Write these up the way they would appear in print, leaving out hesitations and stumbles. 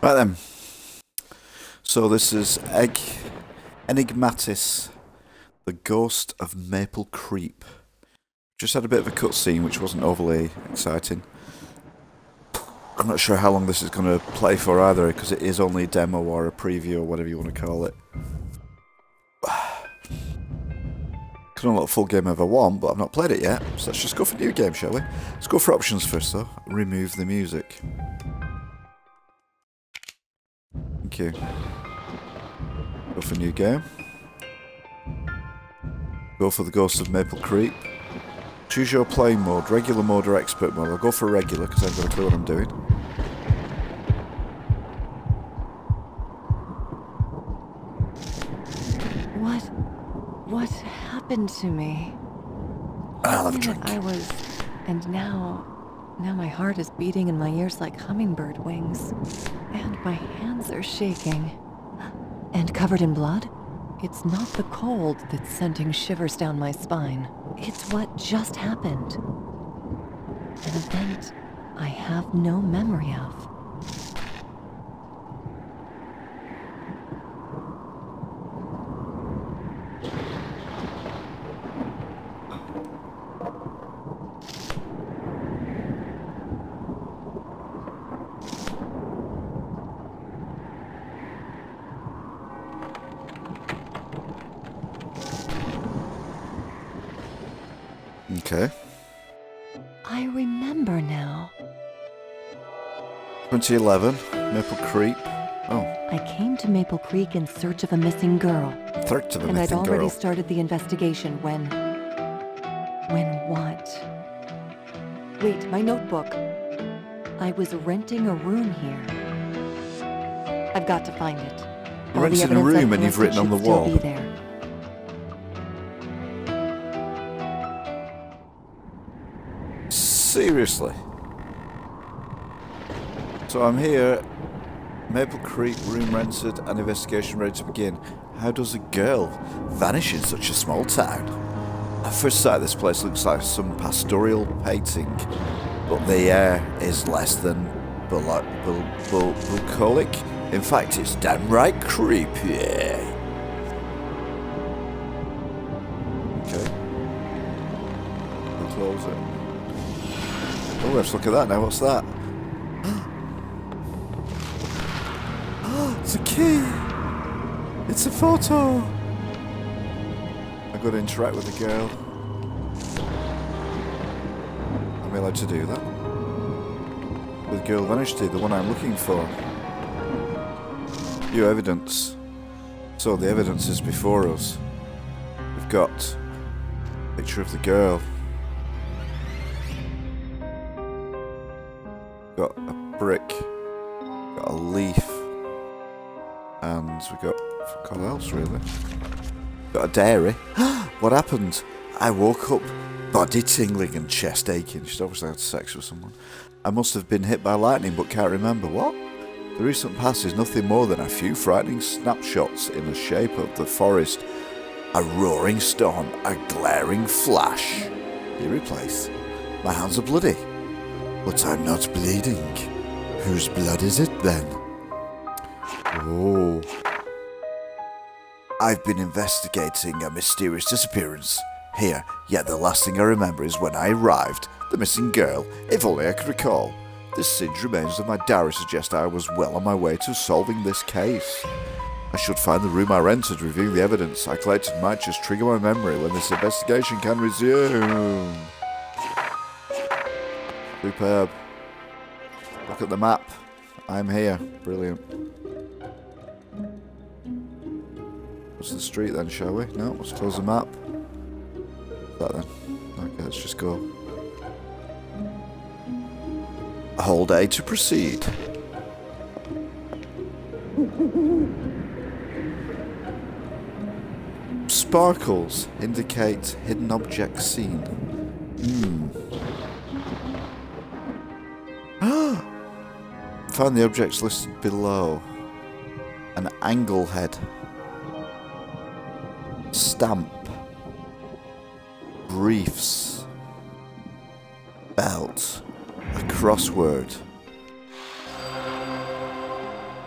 Right then. So this is Enigmatis, the Ghost of Maple Creep. Just had a bit of a cutscene which wasn't overly exciting. I'm not sure how long this is going to play for either, because it is only a demo or a preview or whatever you want to call it. Can unlock a full game if I want, but I've not played it yet, so let's just go for new game, shall we? Let's go for options first though. Remove the music. Thank you. Go for new game. Go for the Ghost of Maple Creep. Choose your playing mode, regular mode or expert mode. I'll go for regular because I've got a clue what I'm doing. What happened to me? I'll have a drink. And now my heart is beating in my ears like hummingbird wings. And my hands are shaking. And covered in blood? It's not the cold that's sending shivers down my spine. It's what just happened. An event I have no memory of. Okay. I remember now. 2011, Maple Creep. Oh. I came to Maple Creek in search of a missing girl. Search of a and missing I'd already girl. started the investigation when what? Wait, my notebook. I was renting a room here. I've got to find it. You're renting a room and you've written on the wall. Be there. Seriously? So I'm here, Maple Creek, room rented, and investigation ready to begin. How does a girl vanish in such a small town? At first sight, this place looks like some pastoral painting, but the air is less than bucolic. In fact, it's downright creepy. Okay. We'll close it. Oh, let's look at that now. What's that? It's a key! It's a photo! I've got to interact with the girl. Am I allowed to do that? With the girl vanished, the one I'm looking for. View evidence. So the evidence is before us. We've got a picture of the girl. Got a brick, got a leaf, and we got what else really? Got a dairy. What happened? I woke up, body tingling and chest aching. She'd obviously had sex with someone. I must have been hit by lightning, but can't remember what. The recent past is nothing more than a few frightening snapshots in the shape of the forest, a roaring storm, a glaring flash. Eerie place. My hands are bloody. But I'm not bleeding. Whose blood is it then? Oh. I've been investigating a mysterious disappearance here, yet the last thing I remember is when I arrived, the missing girl, if only I could recall. The singed remains of my diary suggest I was well on my way to solving this case. I should find the room I rented, reviewing the evidence I collected might just trigger my memory when this investigation can resume. Superb. Look at the map. I'm here. Brilliant. What's the street then, shall we? No, let's close the map. That then. Okay, let's just go. Hold A to proceed. Sparkles indicate hidden object seen. Find the objects listed below. An angle head. Stamp. Briefs. Belt. A crossword.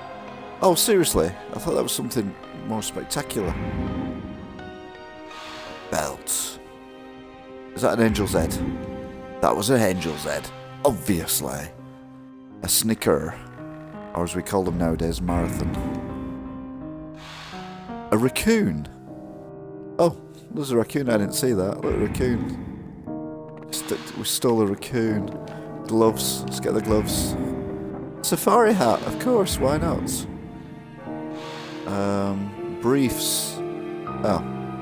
Oh, seriously? I thought that was something more spectacular. Belt. Is that an angel's head? That was an angel's head. Obviously. A snicker. Or as we call them nowadays, marathon. A raccoon. Oh, there's a raccoon. I didn't see that. Look, a raccoon. We stole a raccoon. Gloves. Let's get the gloves. Safari hat. Of course. Why not? Briefs. Oh.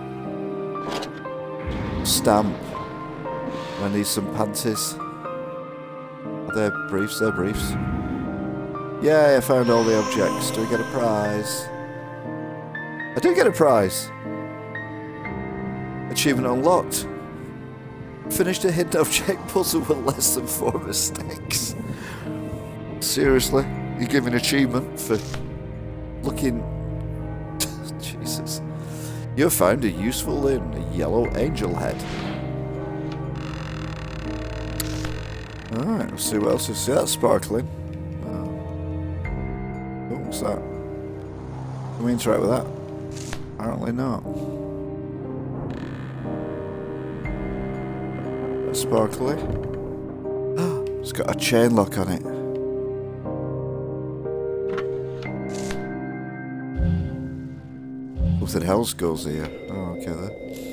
Stamp. I need some panties. They're briefs. They're briefs. Yay, I found all the objects. Do we get a prize? I do get a prize. Achievement unlocked. Finished a hidden object puzzle with less than 4 mistakes. Seriously? You give an achievement for looking... Jesus. You have found a useful limb, a yellow angel head. Alright, let's see what else is. See that sparkling? Oh, what's that? Can we interact with that? Apparently not. That's sparkly. It's got a chain lock on it. Something else goes here. Oh, okay then.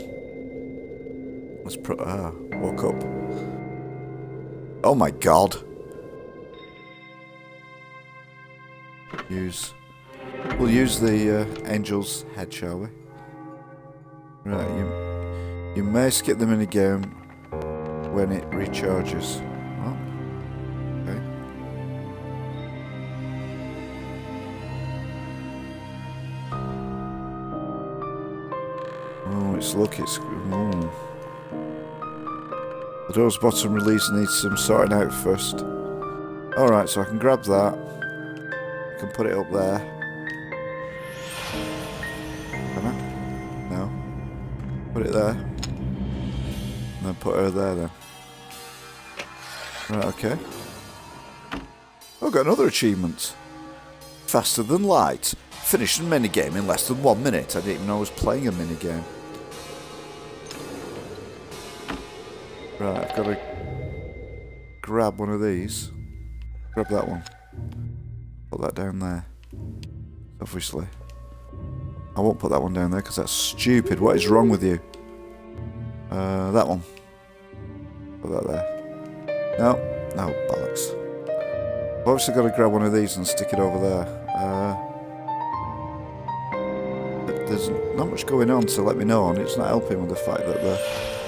Let's put... woke up. Oh my god. We'll use the angel's head, shall we? Right, you may skip the minigame when it recharges. Oh, okay. Oh, it's look, it's... The door's bottom release needs some sorting out first. Alright, so I can grab that. I can put it up there. Can I? No. Put it there. And then put her there then. Right, okay. Oh, got another achievement. Faster than light. Finished a minigame in less than 1 minute. I didn't even know I was playing a minigame. Right, I've got to grab one of these. Grab that one. Put that down there. Obviously. I won't put that one down there because that's stupid. What is wrong with you? That one. Put that there. No. No, bollocks. I've obviously got to grab one of these and stick it over there. There's not much going on to let me know, and it's not helping with the fact that the...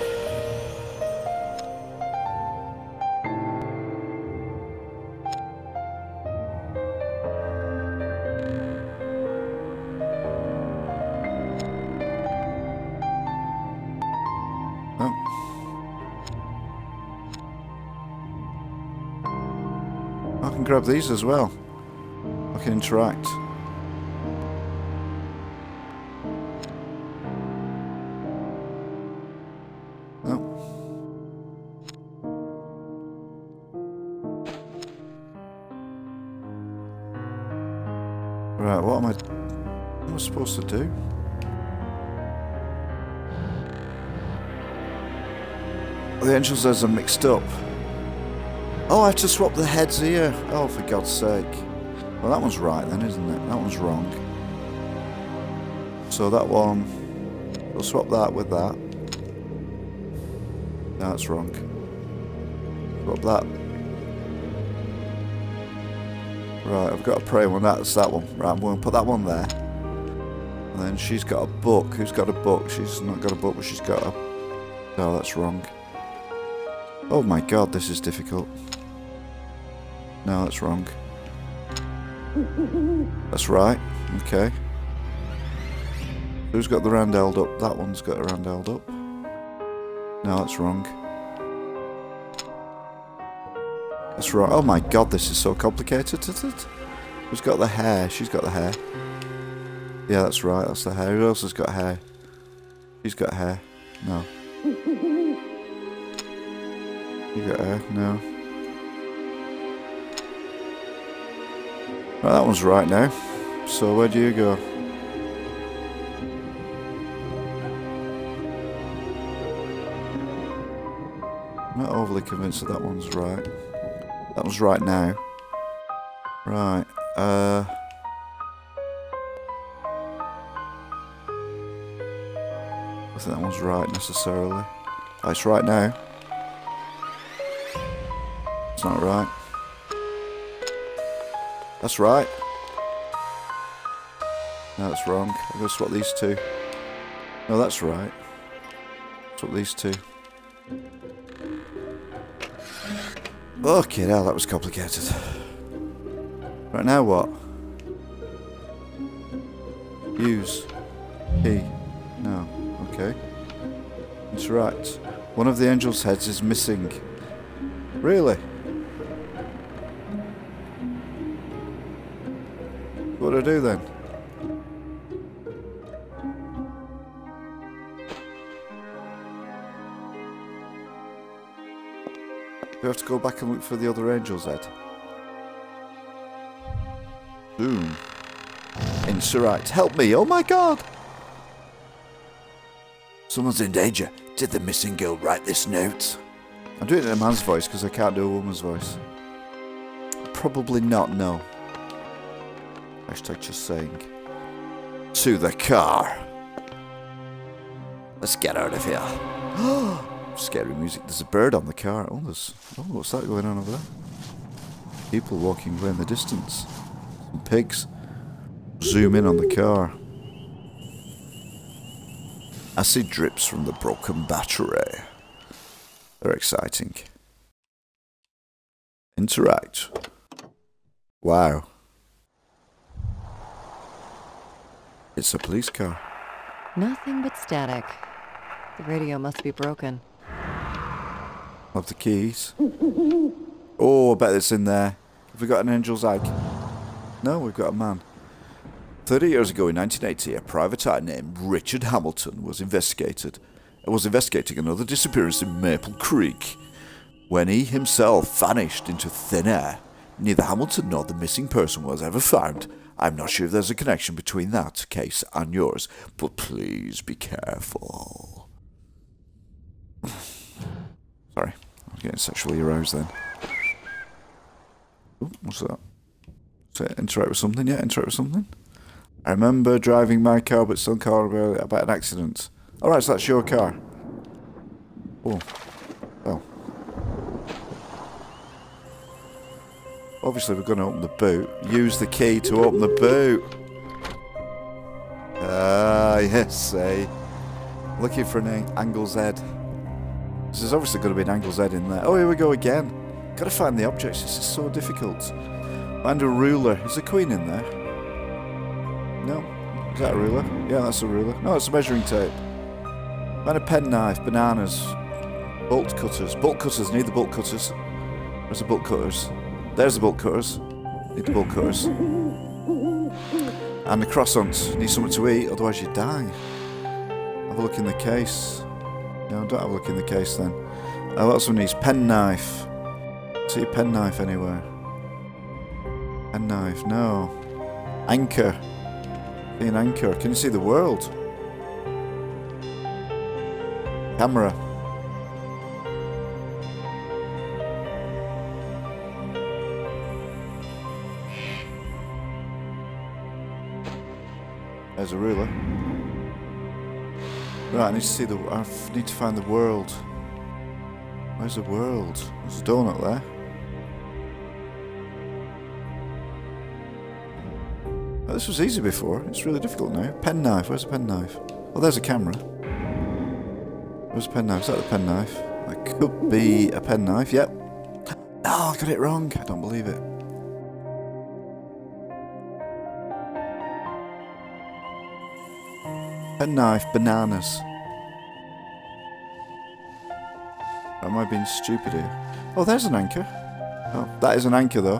I can grab these as well. I can interact. No. Right, what am I supposed to do? The angel says I'm mixed up. Oh, I have to swap the heads here. Oh, for God's sake. Well, that one's right then, isn't it? That one's wrong. So that one... We'll swap that with that. No, that's wrong. Swap that. Right, I've got a prey one. That's that one. Right, I'm going to put that one there. And then she's got a book. Who's got a book? She's not got a book, but she's got a... No, that's wrong. Oh my God, this is difficult. No, that's wrong. That's right. Okay. Who's got the round held up? That one's got a round held up. No, that's wrong. That's right. Oh my God, this is so complicated. Who's got the hair? She's got the hair. Yeah, that's right. That's the hair. Who else has got hair? She's got hair. No. You got hair? No. Right, that one's right now. So where do you go? I'm not overly convinced that one's right. That one's right now. Right, I think that one's right necessarily. Oh, it's right now. It's not right. That's right. No, that's wrong. I'm going to swap these two. No, that's right. Swap these two. Okay, now that was complicated. Right, now what? Use. Key. No. Okay. Interact. One of the angel's heads is missing. Really? What do I do then? Do we have to go back and look for the other angel's head? Boom. Interact. Help me! Oh my god! Someone's in danger. Did the missing girl write this note? I'm doing it in a man's voice because I can't do a woman's voice. Probably not, no. Hashtag just saying. To the car. Let's get out of here. Scary music. There's a bird on the car. Oh, what's that going on over there? People walking away in the distance. Some pigs. Zoom in on the car. Acid drips from the broken battery. They're exciting. Interact. Wow. It's a police car. Nothing but static. The radio must be broken. Have the keys. Oh, I bet it's in there. Have we got an angel's egg? No, we've got a man. 30 years ago in 1980, a private eye named Richard Hamilton was investigating another disappearance in Maple Creek when he himself vanished into thin air. Neither Hamilton nor the missing person was ever found. I'm not sure if there's a connection between that case and yours, but please be careful. Sorry, I'm getting sexually aroused then. Ooh, what's that? So interact with something? Yeah, interact with something. I remember driving my car, but still can't remember about an accident. Alright, so that's your car. Oh. Oh. Obviously, we're going to open the boot. Use the key to open the boot. Ah, yes, say. Looking for an angle's head. There's obviously going to be an angle's head in there. Oh, here we go again. Got to find the objects. This is so difficult. Find a ruler. Is the queen in there? No. Is that a ruler? Yeah, that's a ruler. No, it's a measuring tape. Find a penknife, bananas, bolt cutters. Bolt cutters. Need the bolt cutters. Where's the bolt cutters? There's the bolt cutters. Need the bolt cutters. And the cross hunt. Need something to eat, otherwise you die. Have a look in the case. No, don't have a look in the case then. What else we need? Penknife. See a penknife anywhere? Penknife, no. Anchor. See an anchor. Can you see the world? Camera. There's a ruler. Right, I need to see the. I need to find the world. Where's the world? There's a donut there. Oh, this was easy before. It's really difficult now. Penknife. Where's the penknife? Oh, there's a camera. Where's the penknife? Is that the penknife? That could be a penknife. Yep. No, I got it wrong. I don't believe it. Penknife, bananas. Am I being stupid here? Oh, there's an anchor. Oh, that is an anchor though.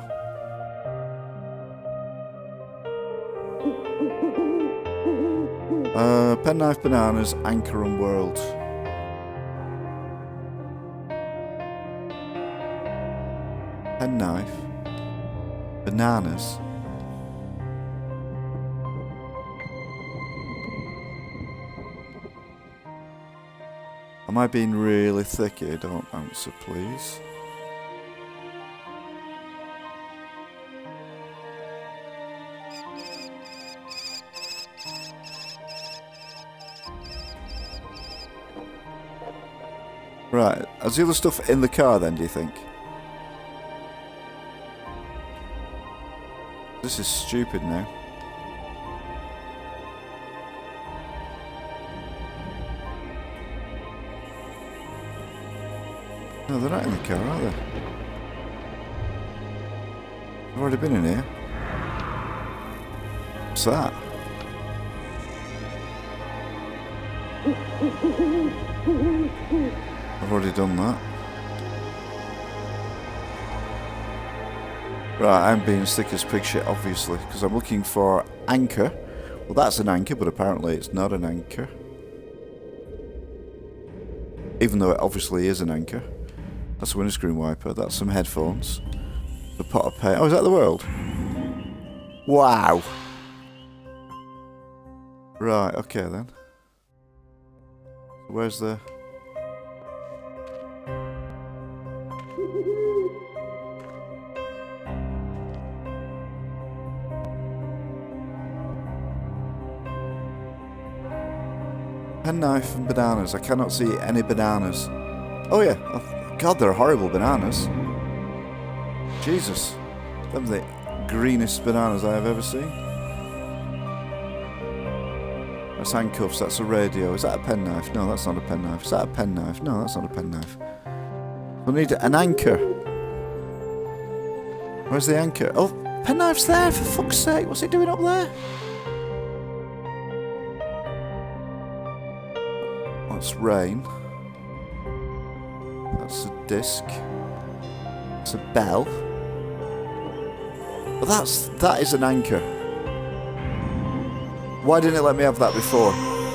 Penknife, bananas, anchor and world. Penknife, bananas, Am I being really thick here? Don't answer, please. Right, is the other stuff in the car then, do you think? This is stupid now. No, they're not in the car, are they? I've already been in here. What's that? I've already done that. Right, I'm being sick as pig shit, obviously, because I'm looking for anchor. Well, that's an anchor, but apparently it's not an anchor. Even though it obviously is an anchor. That's a windscreen wiper, that's some headphones. The pot of paint. Oh, is that the world? Wow! Right, okay then. Where's the... penknife and bananas. I cannot see any bananas. Oh yeah. Oh, God, they're horrible bananas. Jesus. Them are the greenest bananas I have ever seen. That's handcuffs, that's a radio. Is that a penknife? No, that's not a penknife. Is that a penknife? No, that's not a penknife. We need an anchor. Where's the anchor? Oh, penknife's there, for fuck's sake. What's it doing up there? That's rain. That's a disc. It's a bell. But that is an anchor. Why didn't it let me have that before?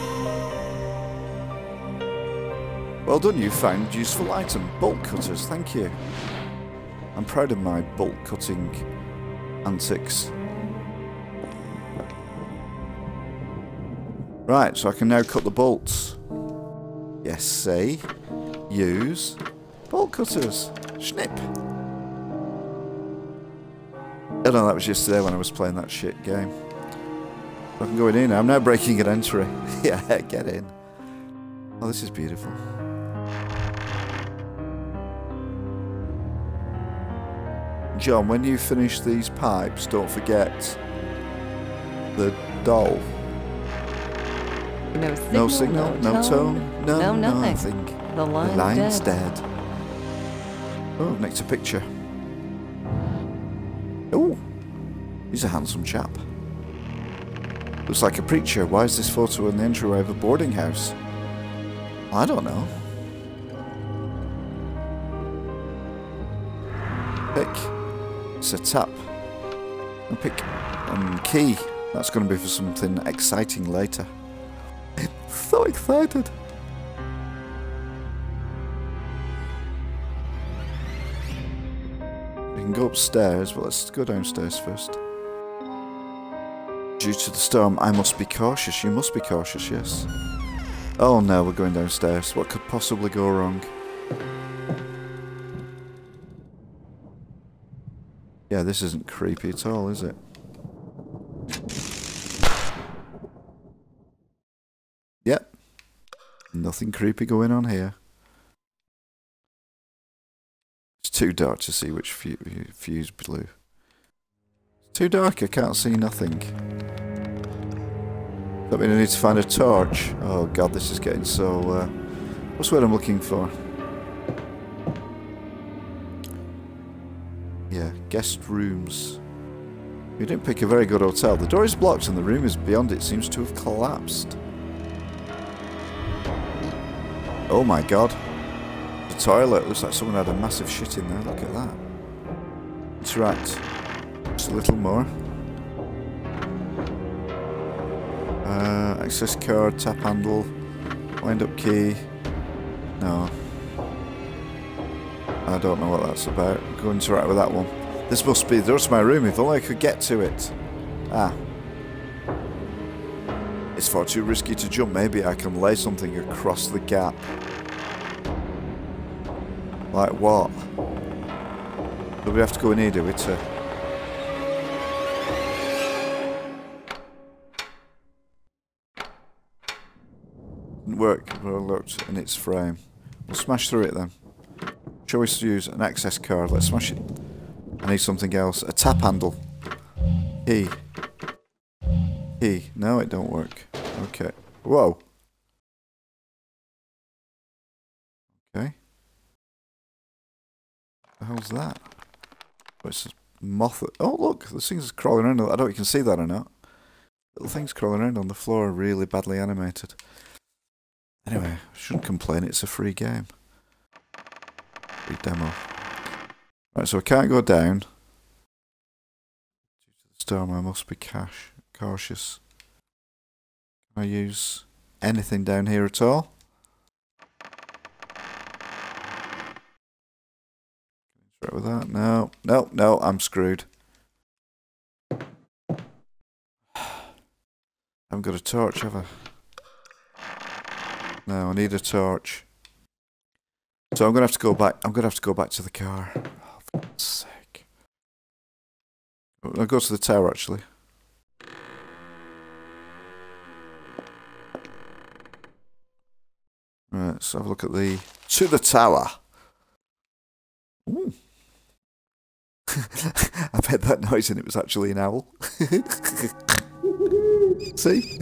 Well done, you found useful item. Bolt cutters, thank you. I'm proud of my bolt cutting antics. Right, so I can now cut the bolts. Yes, say, use, bolt cutters, snip. Oh no, that was yesterday when I was playing that shit game. I can go in here now. I'm now breaking an entry. Yeah, get in. Oh, this is beautiful. John, when you finish these pipes, don't forget the doll. No signal, no tone, no nothing. nothing. The line's dead. Oh, next a picture. Oh, he's a handsome chap. Looks like a preacher. Why is this photo in the entryway of a boarding house? I don't know. Pick. It's a tap. And pick. And key. That's going to be for something exciting later. So excited. We can go upstairs, but let's go downstairs first. Due to the storm, I must be cautious. You must be cautious, yes. Oh no, we're going downstairs. What could possibly go wrong? Yeah, this isn't creepy at all, is it? Yep. Nothing creepy going on here. It's too dark to see which fuse blew. It's too dark, I can't see nothing. That means I need to find a torch. Oh god, this is getting so... what's what I'm looking for? Yeah, guest rooms. You didn't pick a very good hotel. The door is blocked and the room is beyond it seems to have collapsed. Oh my god. The toilet. Looks like someone had a massive shit in there. Look at that. Interact. Just a little more. Access card, tap handle, wind up key. No. I don't know what that's about. Go interact with that one. This must be the rest of my room, if only I could get to it. Ah. It's far too risky to jump. Maybe I can lay something across the gap. Like what? Do we have to go in here, do we, to... Didn't work when I looked in its frame. We'll smash through it then. Shall we use an access card? Let's smash it. I need something else. A tap handle. Key. Key. No, it don't work. Okay. Whoa. Okay. What the hell's that? Oh, it's a moth. Oh, look. This thing's crawling around. I don't know if you can see that or not. Little things crawling around on the floor, really badly animated. Anyway, I shouldn't complain. It's a free game. Free demo. Right, so I can't go down. Due to the storm, I must be cautious. Can I use anything down here at all? Right with that? No, no, no, I'm screwed. I haven't got a torch, have I? No, I need a torch. So I'm gonna have to go back. I'm gonna have to go back to the car. Oh, for God's sake! I'll go to the tower actually. Right, let's have a look at the tower. Ooh. I bet that noise and it was actually an owl. See?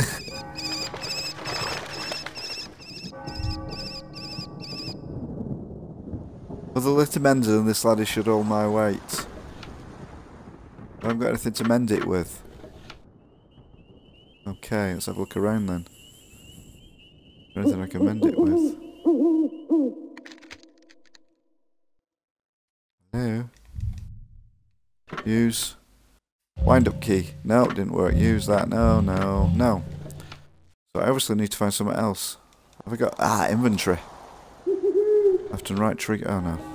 With a little mender and this ladder should hold my weight. I haven't got anything to mend it with. Okay, let's have a look around then. Is there anything I can mend it with? No. Use. Wind up key. No, it didn't work. Use that. No, no, no. So I obviously need to find something else. Have I got... Ah, inventory. Left and right trigger. Oh no.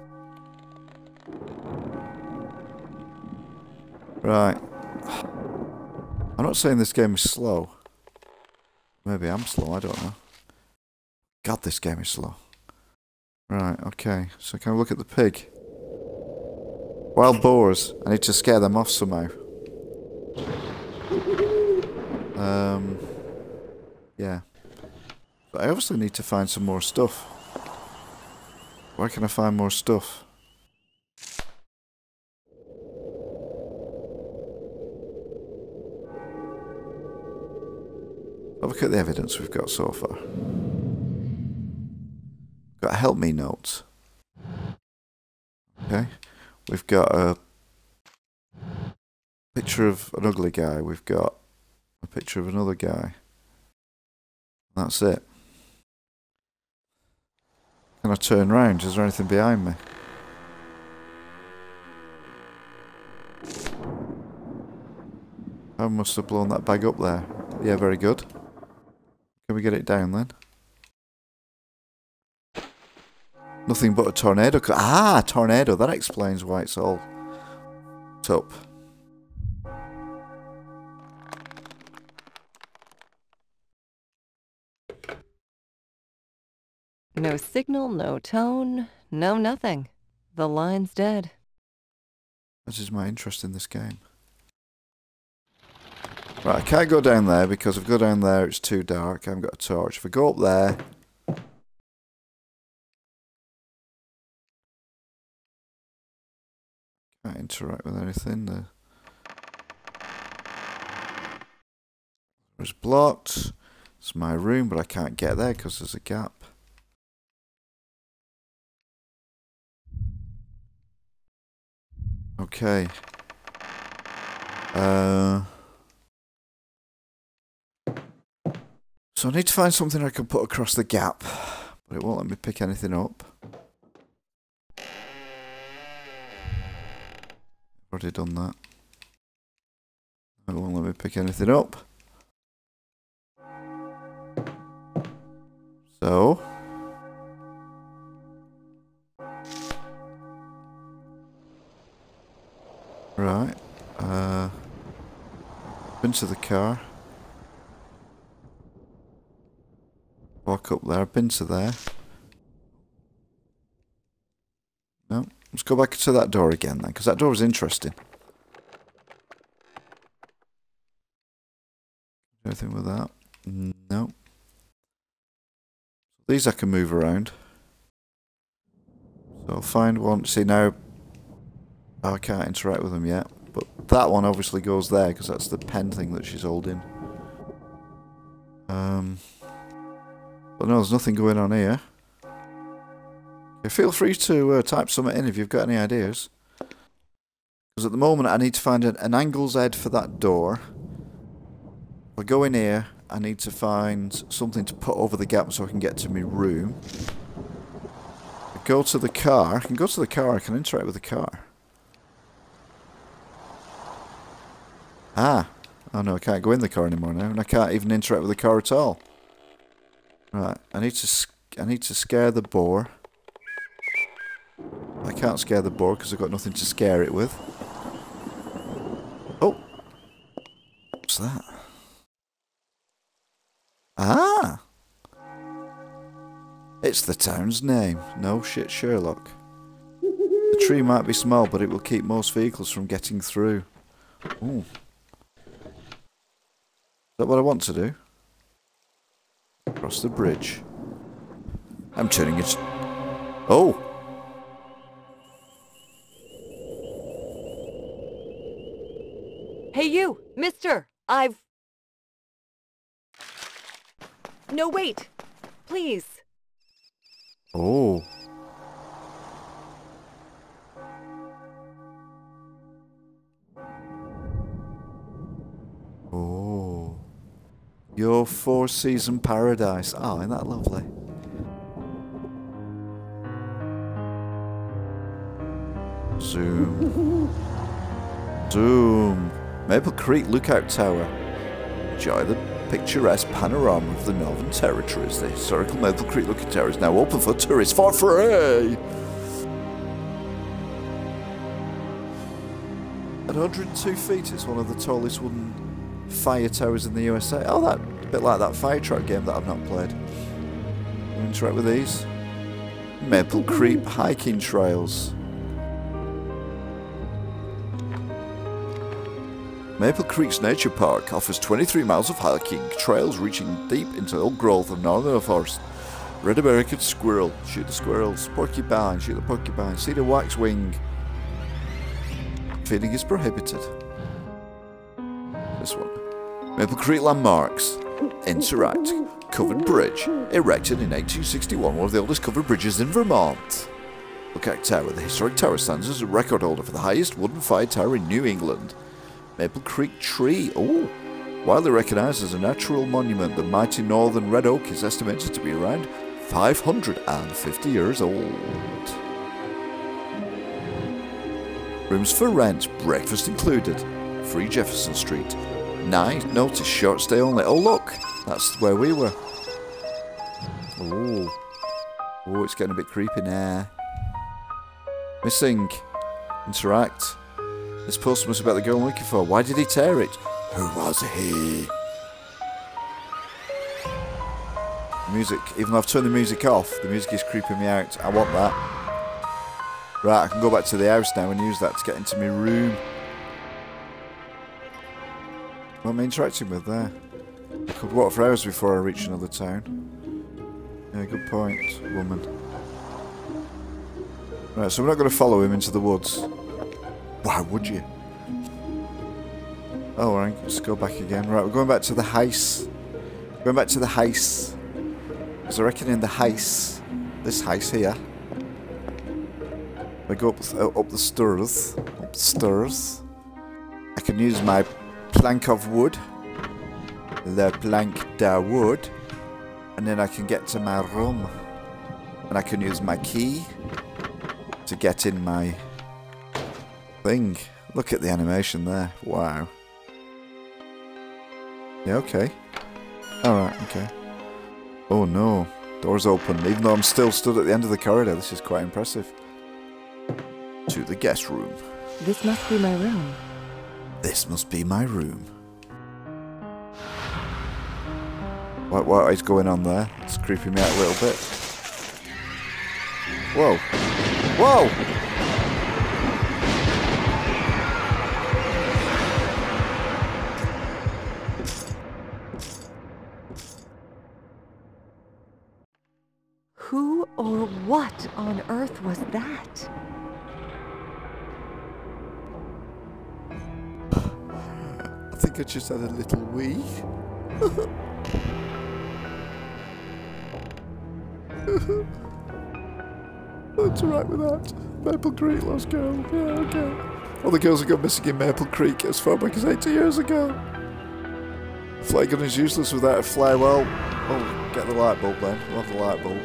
Right. I'm not saying this game is slow. Maybe I'm slow, I don't know. God, this game is slow. Right, okay. So can I look at the pig? Wild boars. I need to scare them off somehow. Yeah. But I obviously need to find some more stuff. Where can I find more stuff? Have a look at the evidence we've got so far. Got a help me note. Okay. We've got a picture of an ugly guy. We've got a picture of another guy. That's it. Can I turn round? Is there anything behind me? I must have blown that bag up there. Yeah, very good. Can we get it down then? Nothing but a tornado. Ah, tornado. That explains why it's all up. No signal, no tone, no nothing. The line's dead. That is my interest in this game. Right, I can't go down there because if I go down there it's too dark. I haven't got a torch. If I go up there... Can't interact with anything. It's blocked. It's my room, but I can't get there because there's a gap. Okay. So I need to find something I can put across the gap, but it won't let me pick anything up. Already done that. It won't let me pick anything up. So... Right. Been to the car. Walk up there. Been to there. Let's go back to that door again then, because that door was interesting. Anything with that? No. These I can move around. So I'll find one. See now, I can't interact with them yet. But that one obviously goes there, because that's the pen thing that she's holding. But no, there's nothing going on here. Okay, feel free to type something in if you've got any ideas. Because at the moment I need to find an angle's head for that door. If I go in here, I need to find something to put over the gap so I can get to my room. I go to the car. I can go to the car. I can interact with the car. Ah. Oh no, I can't go in the car anymore now. And I can't even interact with the car at all. Right. I need to scare the boar. I can't scare the boar because I've got nothing to scare it with. Oh. What's that? Ah! It's the town's name. No shit, Sherlock. The tree might be small, but it will keep most vehicles from getting through. Ooh. Is that what I want to do? Cross the bridge. I'm turning it... Oh! Hey you, mister! No, wait! Please! Oh. Oh. Your four-season paradise. Oh, isn't that lovely? Zoom. Zoom. Maple Creek Lookout Tower. Enjoy the picturesque panorama of the Northern Territories. The historical Maple Creek Lookout Tower is now open for tourists for free. At 102 feet, it's one of the tallest wooden fire towers in the USA. Oh, that a bit like that fire truck game that I've not played. Can we interact with these? Maple Creek hiking trails. Maple Creek's Nature Park offers 23 miles of hiking trails reaching deep into the old growth of northern forest. Red American squirrel, shoot the squirrels. Porcupine, shoot the porcupine. Cedar waxwing. Feeding is prohibited. This one. Maple Creek landmarks. Interact. Covered bridge. Erected in 1861, one of the oldest covered bridges in Vermont. Lookout Tower. The historic tower stands as a record holder for the highest wooden fire tower in New England. Maple Creek tree. Oh, widely recognized as a natural monument, the mighty northern red oak is estimated to be around 550 years old. Rooms for rent, breakfast included. Free Jefferson Street. Night, notice, short stay only. Oh look, that's where we were. Oh, oh, it's getting a bit creepy now. Missing. Interact. This poster must be about the girl I'm looking for. Why did he tear it? Who was he? The music, even though I've turned the music off, the music is creeping me out. I want that. Right, I can go back to the house now and use that to get into my room. What am I interacting with there? I could walk for hours before I reach another town. Yeah, good point, woman. Right, so we're not going to follow him into the woods. Why would you? Oh, right, let's go back again. Right, we're going back to the house. Going back to the house. Because I reckon in the house, this house here, if I go up the stairs, I can use my plank of wood, the plank de wood, and then I can get to my room. And I can use my key to get in my thing. Look at the animation there. Wow. Yeah, okay. Alright, okay. Oh no. Door's open. Even though I'm still stood at the end of the corridor, this is quite impressive. To the guest room. This must be my room. This must be my room. What is going on there? It's creeping me out a little bit. Whoa. Whoa! What on earth was that? I think I just had a little wee. What's alright with that? Maple Creek, lost girl. Yeah, okay. All the girls that got missing in Maple Creek as far back as 80 years ago. Flare gun is useless without a flare. Well, oh, get the light bulb then. We'll have the light bulb.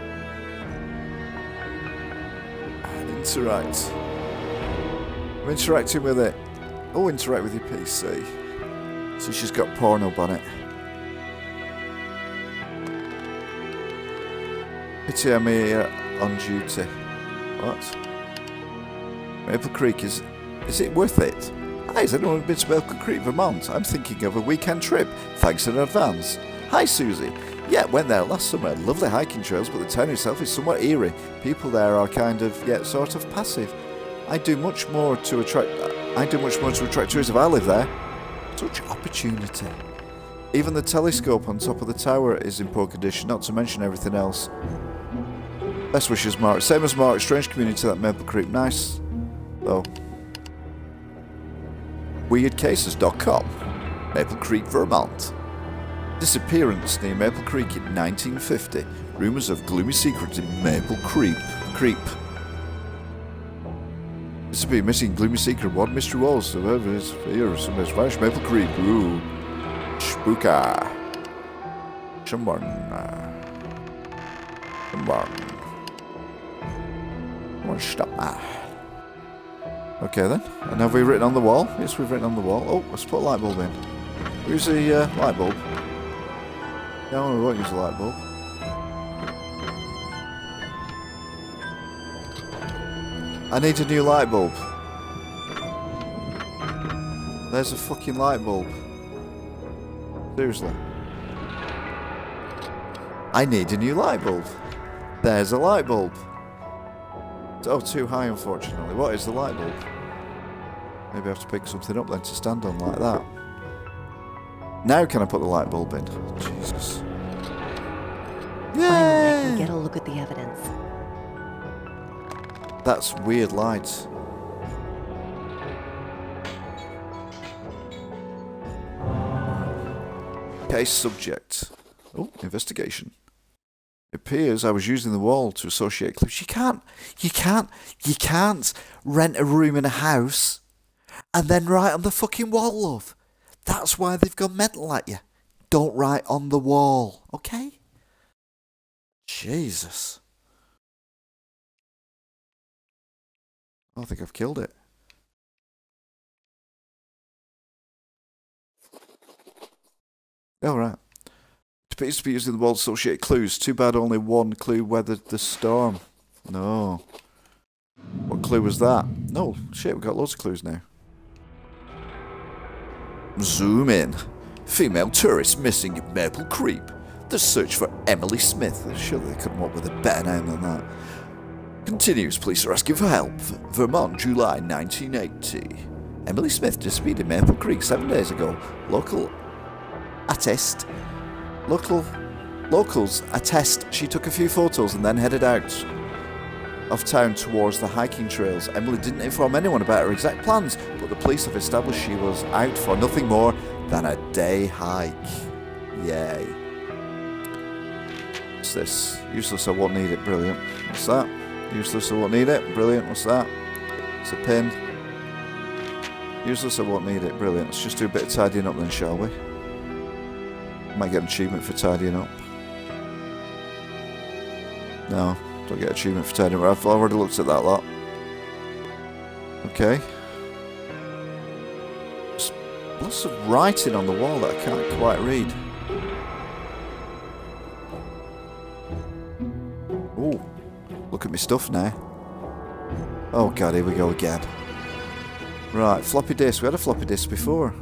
And interact. I'm interacting with it. Oh, interact with your PC. So she's got Pornhub on it. Pity I'm here on duty. What? Maple Creek is it worth it? Hi, has anyone been to Maple Creek, Vermont? I'm thinking of a weekend trip. Thanks in advance. Hi, Susie. Yeah, went there last summer. Lovely hiking trails, but the town itself is somewhat eerie. People there are kind of, yeah, sort of passive. I do much more to attract tourists if I live there. Such opportunity. Even the telescope on top of the tower is in poor condition, not to mention everything else. Best wishes, Mark. Same as Mark. Strange community, that Maple Creek. Nice, though. WeirdCases.com. Maple Creek, Vermont. Disappearance near Maple Creek in 1950. Rumours of gloomy secrets in Maple Creek. Disappear, missing, gloomy secret. What mystery walls? Whoever is here, somebody's vanished. Maple Creek. Ooh. Spooka. Someone. Stop that. Okay then. And have we written on the wall? Yes, we've written on the wall. Oh, let's put a light bulb in. Use the light bulb. No, we won't use the light bulb. I need a new light bulb. There's a fucking light bulb. Seriously. I need a new light bulb. There's a light bulb. Oh, too high, unfortunately. What is the light bulb? Maybe I have to pick something up then to stand on like that. Now can I put the light bulb in? Jesus. Finally, I can get a look at the evidence. That's weird light. Case subject. Oh, investigation. It appears I was using the wall to associate clues. You can't rent a room in a house and then write on the fucking wall, love. That's why they've gone mental at you. Don't write on the wall, okay? Jesus. I think I've killed it. All right. It appears to be using the wall to associate clues. Too bad only one clue weathered the storm. No. What clue was that? No, shit, we've got loads of clues now. Zoom in. Female tourist missing in Maple Creek. The search for Emily Smith. Surely they couldn't come up with a better name than that. Continues. Police are asking for help. Vermont, July 1980. Emily Smith disappeared in Maple Creek 7 days ago. Locals attest she took a few photos and then headed out of town towards the hiking trails. Emily didn't inform anyone about her exact plans, but the police have established she was out for nothing more than a day hike. Yay. What's this? Useless, I won't need it. Brilliant. What's that? Useless, I won't need it. Brilliant. What's that? It's a pin. Useless, I won't need it. Brilliant. Let's just do a bit of tidying up then, shall we? Might get an achievement for tidying up. No, don't get an achievement for tidying up. I've already looked at that lot. Okay. There's lots of writing on the wall that I can't quite read. Ooh, look at my stuff now. Oh god, here we go again. Right, floppy disk. We had a floppy disk before.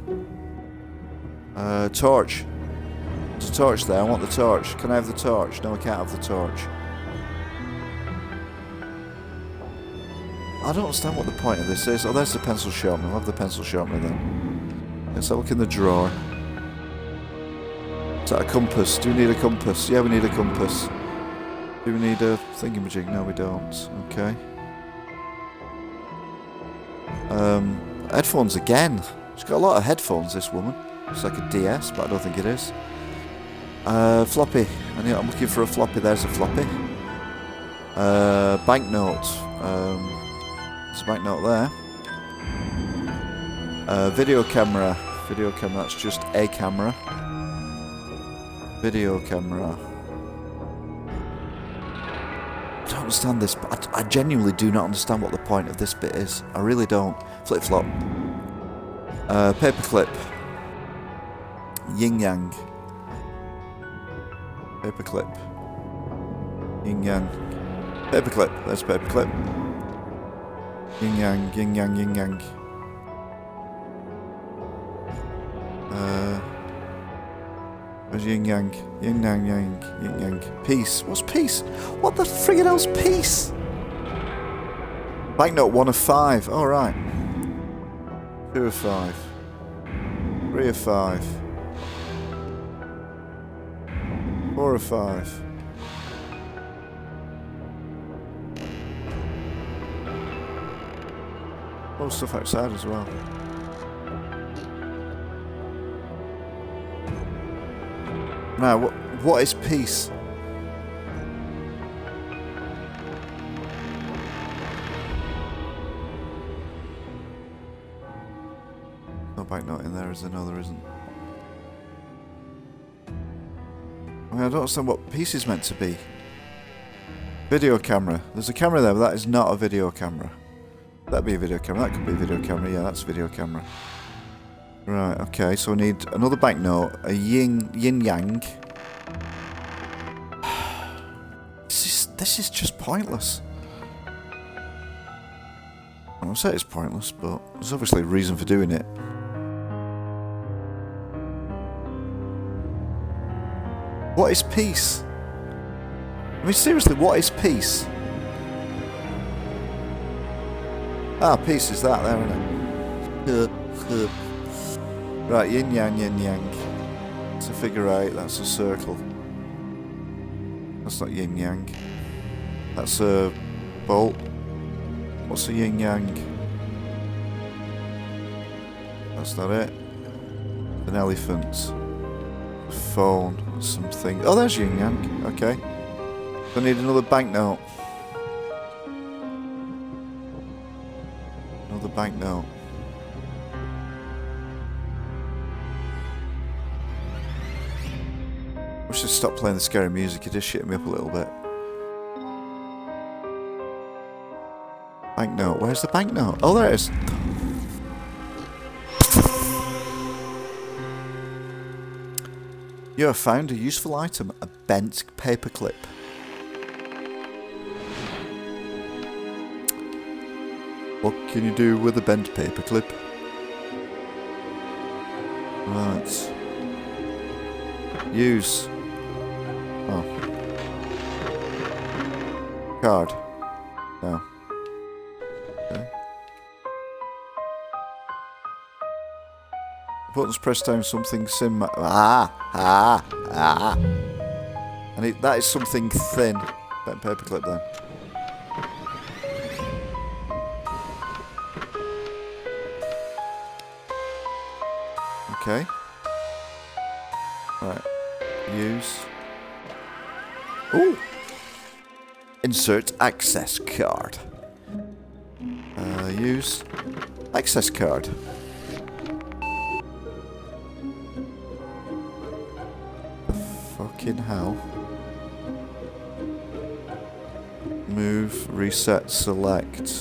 Torch. There's a torch there. I want the torch. Can I have the torch? No, I can't have the torch. I don't understand what the point of this is. Oh, there's the pencil sharpener. I'll have the pencil sharpener then. Let's have a look in the drawer. Is that a compass? Do we need a compass? Yeah, we need a compass. Do we need a thingamajig? No, we don't. Okay. Headphones again. She's got a lot of headphones, this woman. It's like a DS, but I don't think it is. Floppy. I'm looking for a floppy. There's a floppy. Banknote. There's a banknote there. Video camera. Video camera. That's just a camera. Video camera. I don't understand this, but I genuinely do not understand what the point of this bit is. I really don't. Flip flop. Paperclip. Yin yang. Paperclip. Yin yang. Paperclip. There's paperclip. Yin yang, yin yang, yin yang. Where's yin yang? Yin yang, yang, yin yang. Peace. What's peace? What the friggin' hell's peace? Banknote 1 of 5. Alright. 2 of 5. 3 of 5. 4 of 5. More stuff outside as well. Now, what is peace? No banknote in there, is there? No, there isn't. I mean, I don't understand what peace is meant to be. Video camera. There's a camera there, but that is not a video camera. That'd be a video camera. That could be a video camera. Yeah, that's a video camera. Right, okay, so we need another banknote, a yin yang. This is just pointless. I won't say it's pointless, but there's obviously a reason for doing it. What is peace? I mean, seriously, what is peace? Ah, peace is that there, isn't it? Right, yin yang, yin yang. It's a figure 8, that's a circle. That's not yin yang. That's a bolt. What's a yin yang? That's not it. An elephant. A phone. Something. Oh, there's yin yang. Okay. I need another banknote. Another banknote. We should stop playing the scary music, it just shit me up a little bit. Banknote, where's the banknote? Oh, there it is. You have found a useful item, a bent paperclip. What can you do with a bent paperclip? Right. Use. Oh. Card. No. Okay. Buttons press down something sim. And that is something thin. Bent paperclip then. Okay. Right. Use. Ooh! Insert access card. Use access card. Fucking hell. Move, reset, select.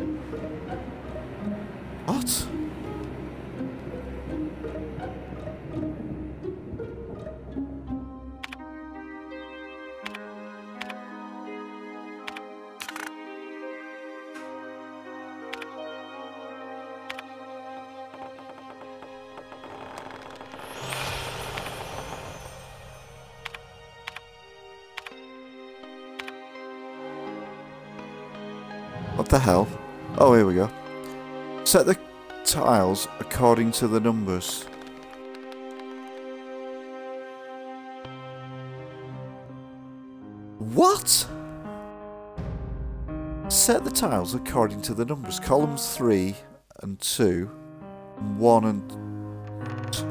What? What the hell? Oh, here we go. Set the tiles according to the numbers. What? What? Set the tiles according to the numbers. Columns 3 and 2, 1 and 2.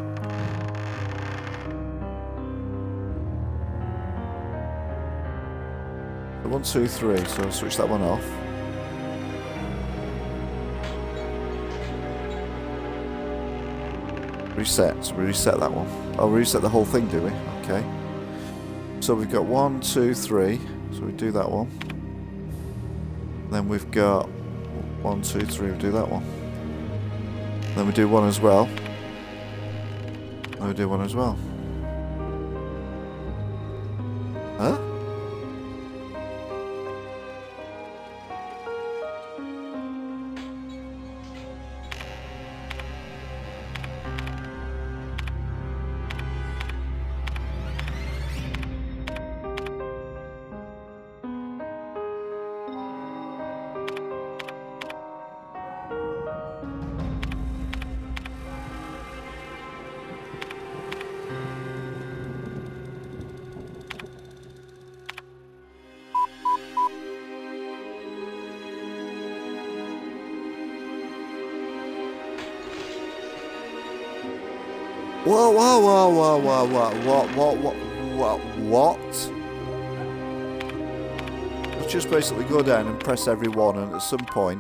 So 1, 2, 3. So I'll switch that one off. Reset. So we reset that one. Oh, we reset the whole thing, do we? Okay. So we've got 1, 2, 3. So we do that one. Then we've got 1, 2, 3. We do that one. Then we do one as well. Then we do one as well. Huh? Whoa, whoa, whoa, whoa, whoa, whoa, what? Let's just basically go down and press every one, and at some point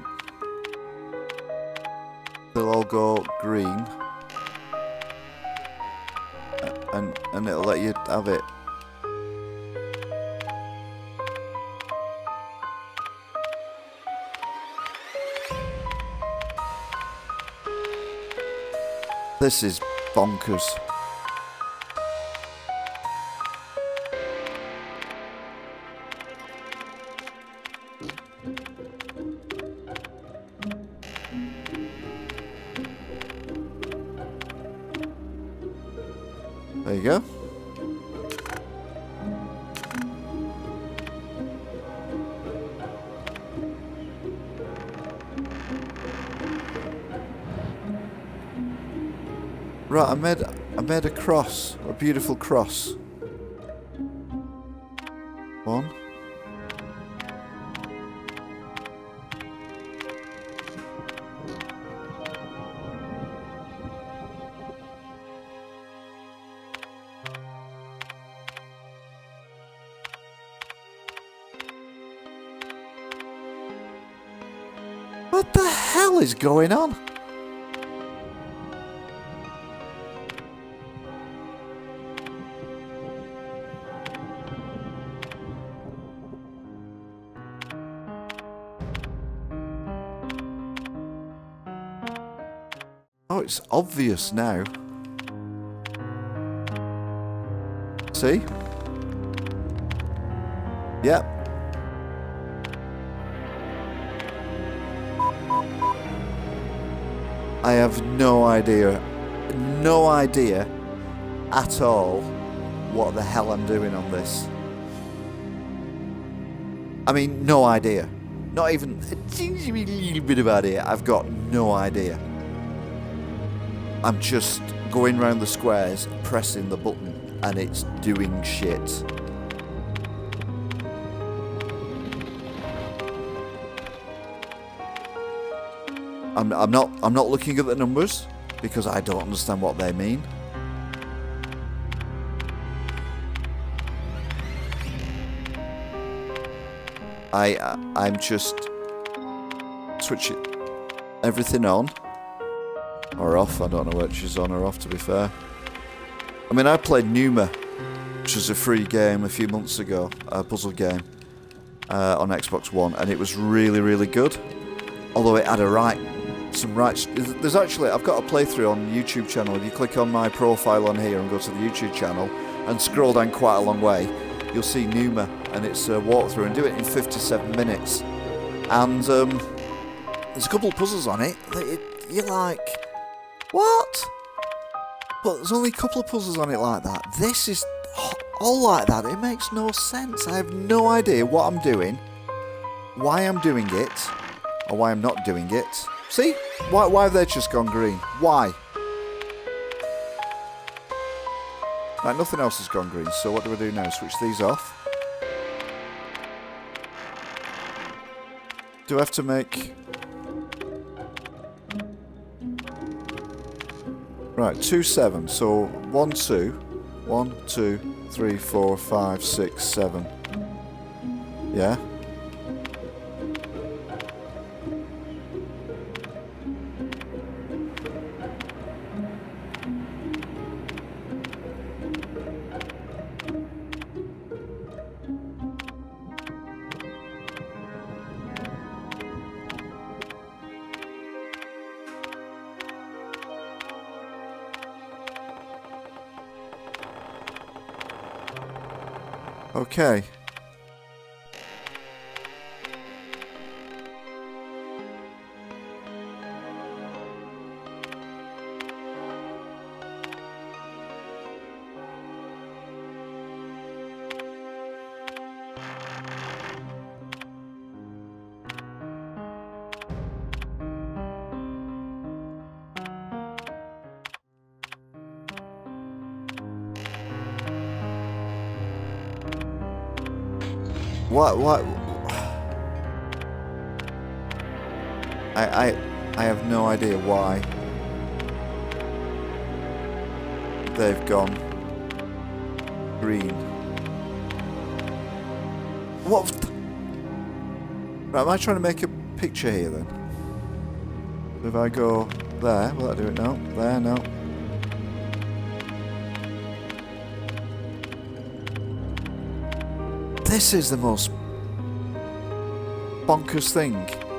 they'll all go green, and it'll let you have it. This is bonkers. There you go. Right, I made a cross, a beautiful cross. One. What the hell is going on? Oh, it's obvious now. See? Yep. I have no idea at all what the hell I'm doing on this. I mean, no idea. Not even a little bit of idea. I've got no idea. I'm just going round the squares, pressing the button, and it's doing shit. I'm not looking at the numbers because I don't understand what they mean. I'm just switching everything on. Or off, I don't know which is on or off, to be fair. I mean, I played Numa, which was a free game a few months ago, a puzzle game, on Xbox One, and it was really, really good. Although it had there's actually, I've got a playthrough on the YouTube channel. If you click on my profile on here and go to the YouTube channel, and scroll down quite a long way, you'll see Numa, and it's a walkthrough, and do it in 57 minutes. And, there's a couple of puzzles on it that you're like... What? But there's only a couple of puzzles on it like that. This is all like that. It makes no sense. I have no idea what I'm doing, why I'm doing it, or why I'm not doing it. See? Why have they just gone green? Why? Right, nothing else has gone green, so what do we do now? Switch these off. Do I have to make... Right, 2, 7. So 1, 2. 1, 2, 3, 4, 5, 6, 7. Yeah? Okay. What? I have no idea why they've gone green. What? Right, am I trying to make a picture here then? So if I go there, will that do it? No. There, no. This is the most bonkers thing.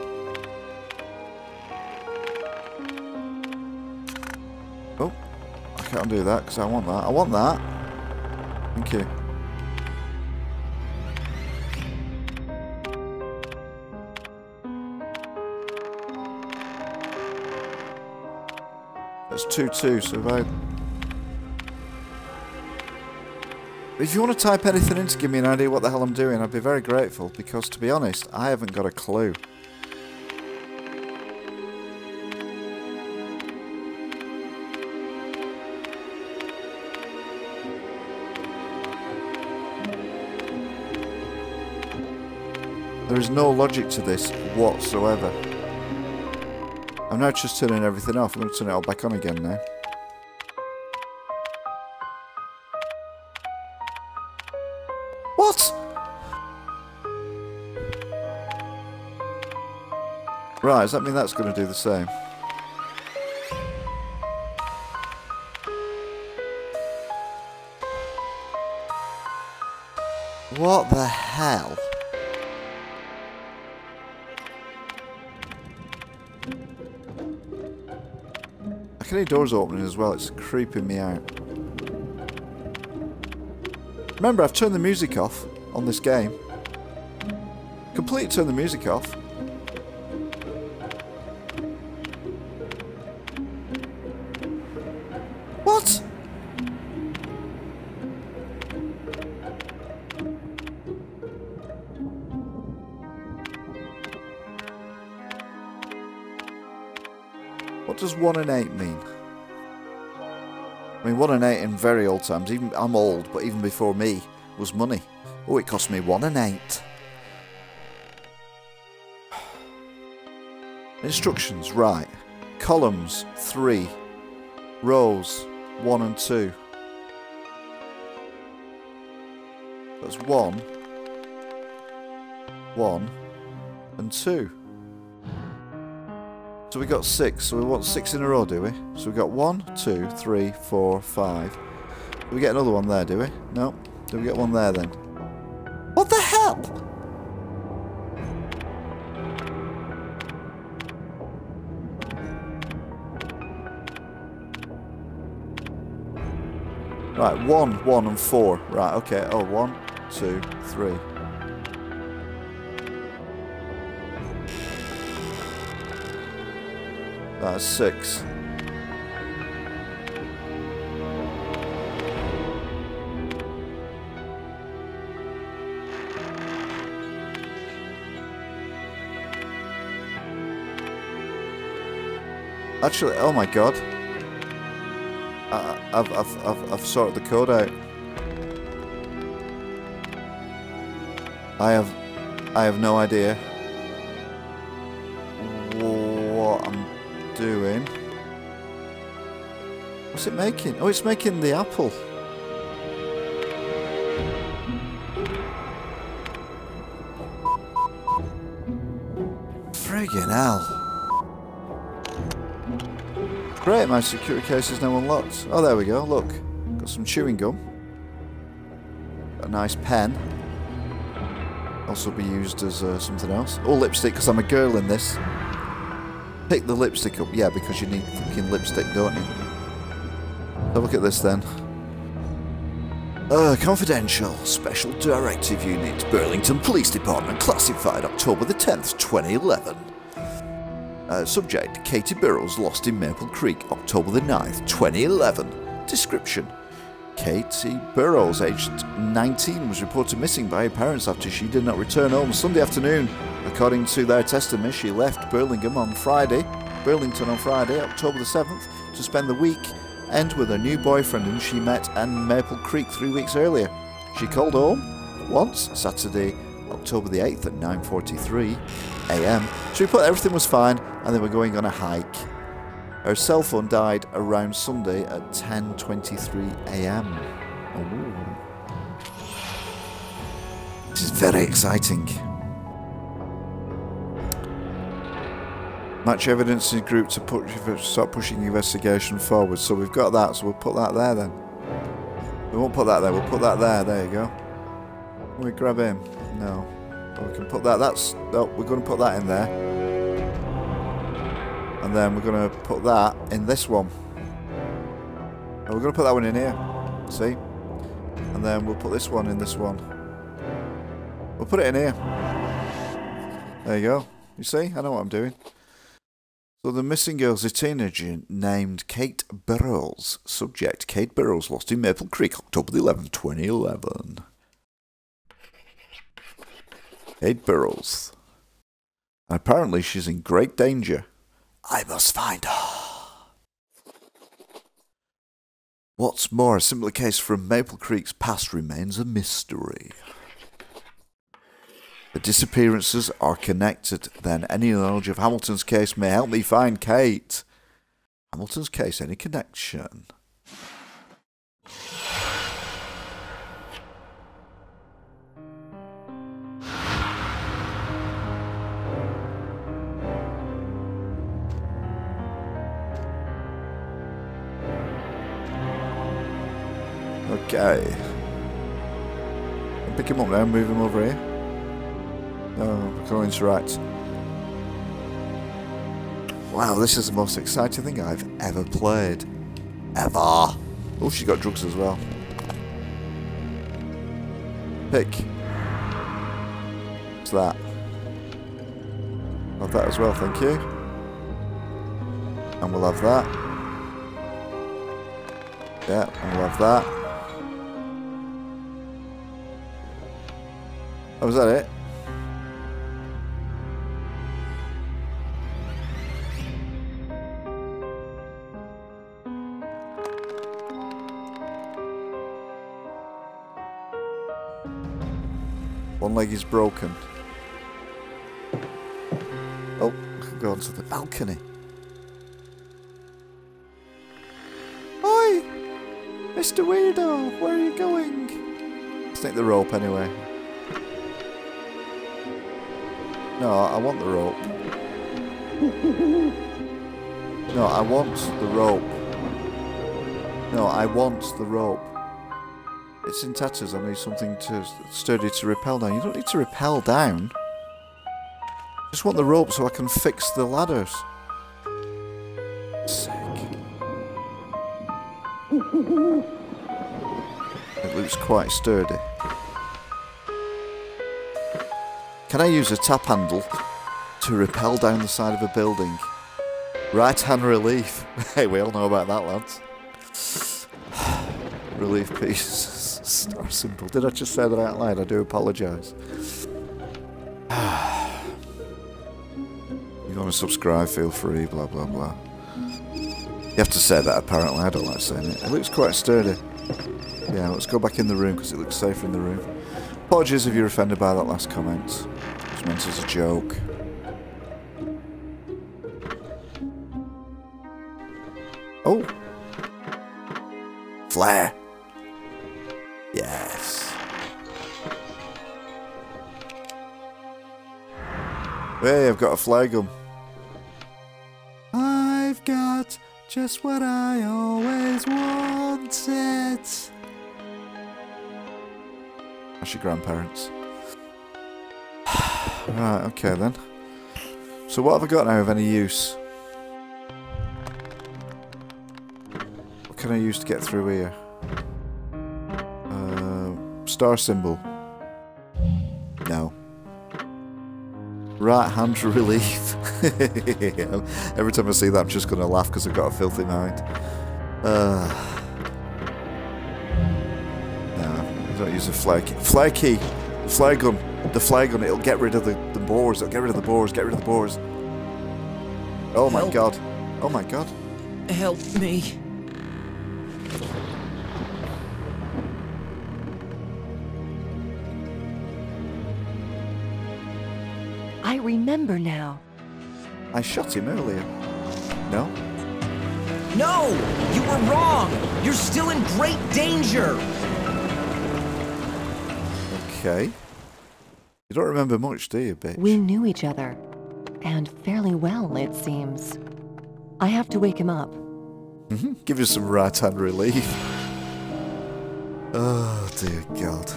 Oh, I can't undo that because I want that. I want that. Thank you. That's 2-2, so if you want to type anything in to give me an idea what the hell I'm doing, I'd be very grateful, because to be honest, I haven't got a clue. There is no logic to this whatsoever. I'm now just turning everything off. I'm going to turn it all back on again now. What? Right, does that mean that's going to do the same? What the hell? I can hear doors opening as well, it's creeping me out. Remember, I've turned the music off on this game. Completely turned the music off. What? What does 1 and 8 mean? I mean, 1 and 8 in very old times, even I'm old, but even before me, was money. Oh, it cost me 1 and 8. Instructions, right. Columns, 3. Rows, 1 and 2. That's 1, 1, and 2. So we got 6, so we want 6 in a row, do we? So we got 1, 2, 3, 4, 5. Do we get another one there, do we? No. Do we get one there then? What the hell? Right, 1, 1 and 4. Right, okay. Oh, 1, 2, 3. That's 6. Actually, oh my god. I've sorted the code out. I have no idea doing? What's it making? Oh, it's making the apple. Friggin' hell. Great, my security case is now unlocked. Oh, there we go, look. Got some chewing gum. Got a nice pen. Also be used as something else. Oh, lipstick, because I'm a girl in this. Pick the lipstick up. Yeah, because you need fucking lipstick, don't you? So look at this then. Confidential Special Directive Unit, Burlington Police Department, classified October the 10th, 2011. Subject, Katie Burrows, lost in Maple Creek, October the 9th, 2011. Description. Katie Burrows, aged 19, was reported missing by her parents after she did not return home Sunday afternoon. According to their testimony, she left Burlington on Friday, October the 7th, to spend the weekend with her new boyfriend whom she met in Maple Creek 3 weeks earlier. She called home once, Saturday, October the 8th at 9:43 AM, to report everything was fine and they were going on a hike. Her cell phone died around Sunday at 10:23 AM. Ooh. This is very exciting. Match evidence in group to start pushing the investigation forward. So we've got that, so we'll put that there then. We won't put that there, we'll put that there. There you go. Can we grab him? No. Oh, we can put that, we're going to put that in there. And then we're going to put that in this one. And we're going to put that one in here. See? And then we'll put this one in this one. We'll put it in here. There you go. You see? I know what I'm doing. So the missing girl's a teenager named Kate Burrows. Subject, Kate Burrows, lost in Maple Creek, October the 11th, 2011. Kate Burrows. And apparently she's in great danger. I must find her. What's more, a similar case from Maple Creek's past remains a mystery. The disappearances are connected, then any knowledge of Hamilton's case may help me find Kate. Hamilton's case, any connection? Okay. I'll pick him up now and move him over here. No, we can interact. Wow, this is the most exciting thing I've ever played. Ever. Oh, she got drugs as well. Pick. What's that? I'll have that as well, thank you. And we'll have that. Yeah, and we'll have that. Oh, was that it? One leg is broken. Oh, I can go onto the balcony. Oi! Mr. Weirdo, where are you going? Let's take the rope anyway. No, I want the rope. No, I want the rope. No, I want the rope. It's in tatters. I need something sturdy to rappel down. You don't need to rappel down. I just want the rope so I can fix the ladders. Sick. It looks quite sturdy. Can I use a tap handle to rappel down the side of a building? Right hand relief. Hey, we all know about that, lads. Relief piece. Star symbol. Did I just say that out loud? I do apologise. You want to subscribe, feel free, blah blah blah. You have to say that apparently, I don't like saying it. It looks quite sturdy. Yeah, let's go back in the room because it looks safer in the room. Apologies if you're offended by that last comment. It was meant as a joke. Oh! Flare! Yes! Hey, I've got a flare gun. I've got just what I always wanted. That's your grandparents. Right, okay then. So what have I got now of any use? What can I use to get through here? Star symbol. No. Right hand relief. Every time I see that I'm just going to laugh because I've got a filthy mind. No, I don't use a flare key. Flare key! The flare gun. The flare gun, it'll get rid of the boars. It'll get rid of the boars. Get rid of the boars. Oh my god. Oh my god. Help me. I remember now. I shot him earlier. No? No! You were wrong! You're still in great danger! Okay. You don't remember much, do you, bitch? We knew each other. And fairly well, it seems. I have to wake him up. Give you some right hand relief. Oh, dear God.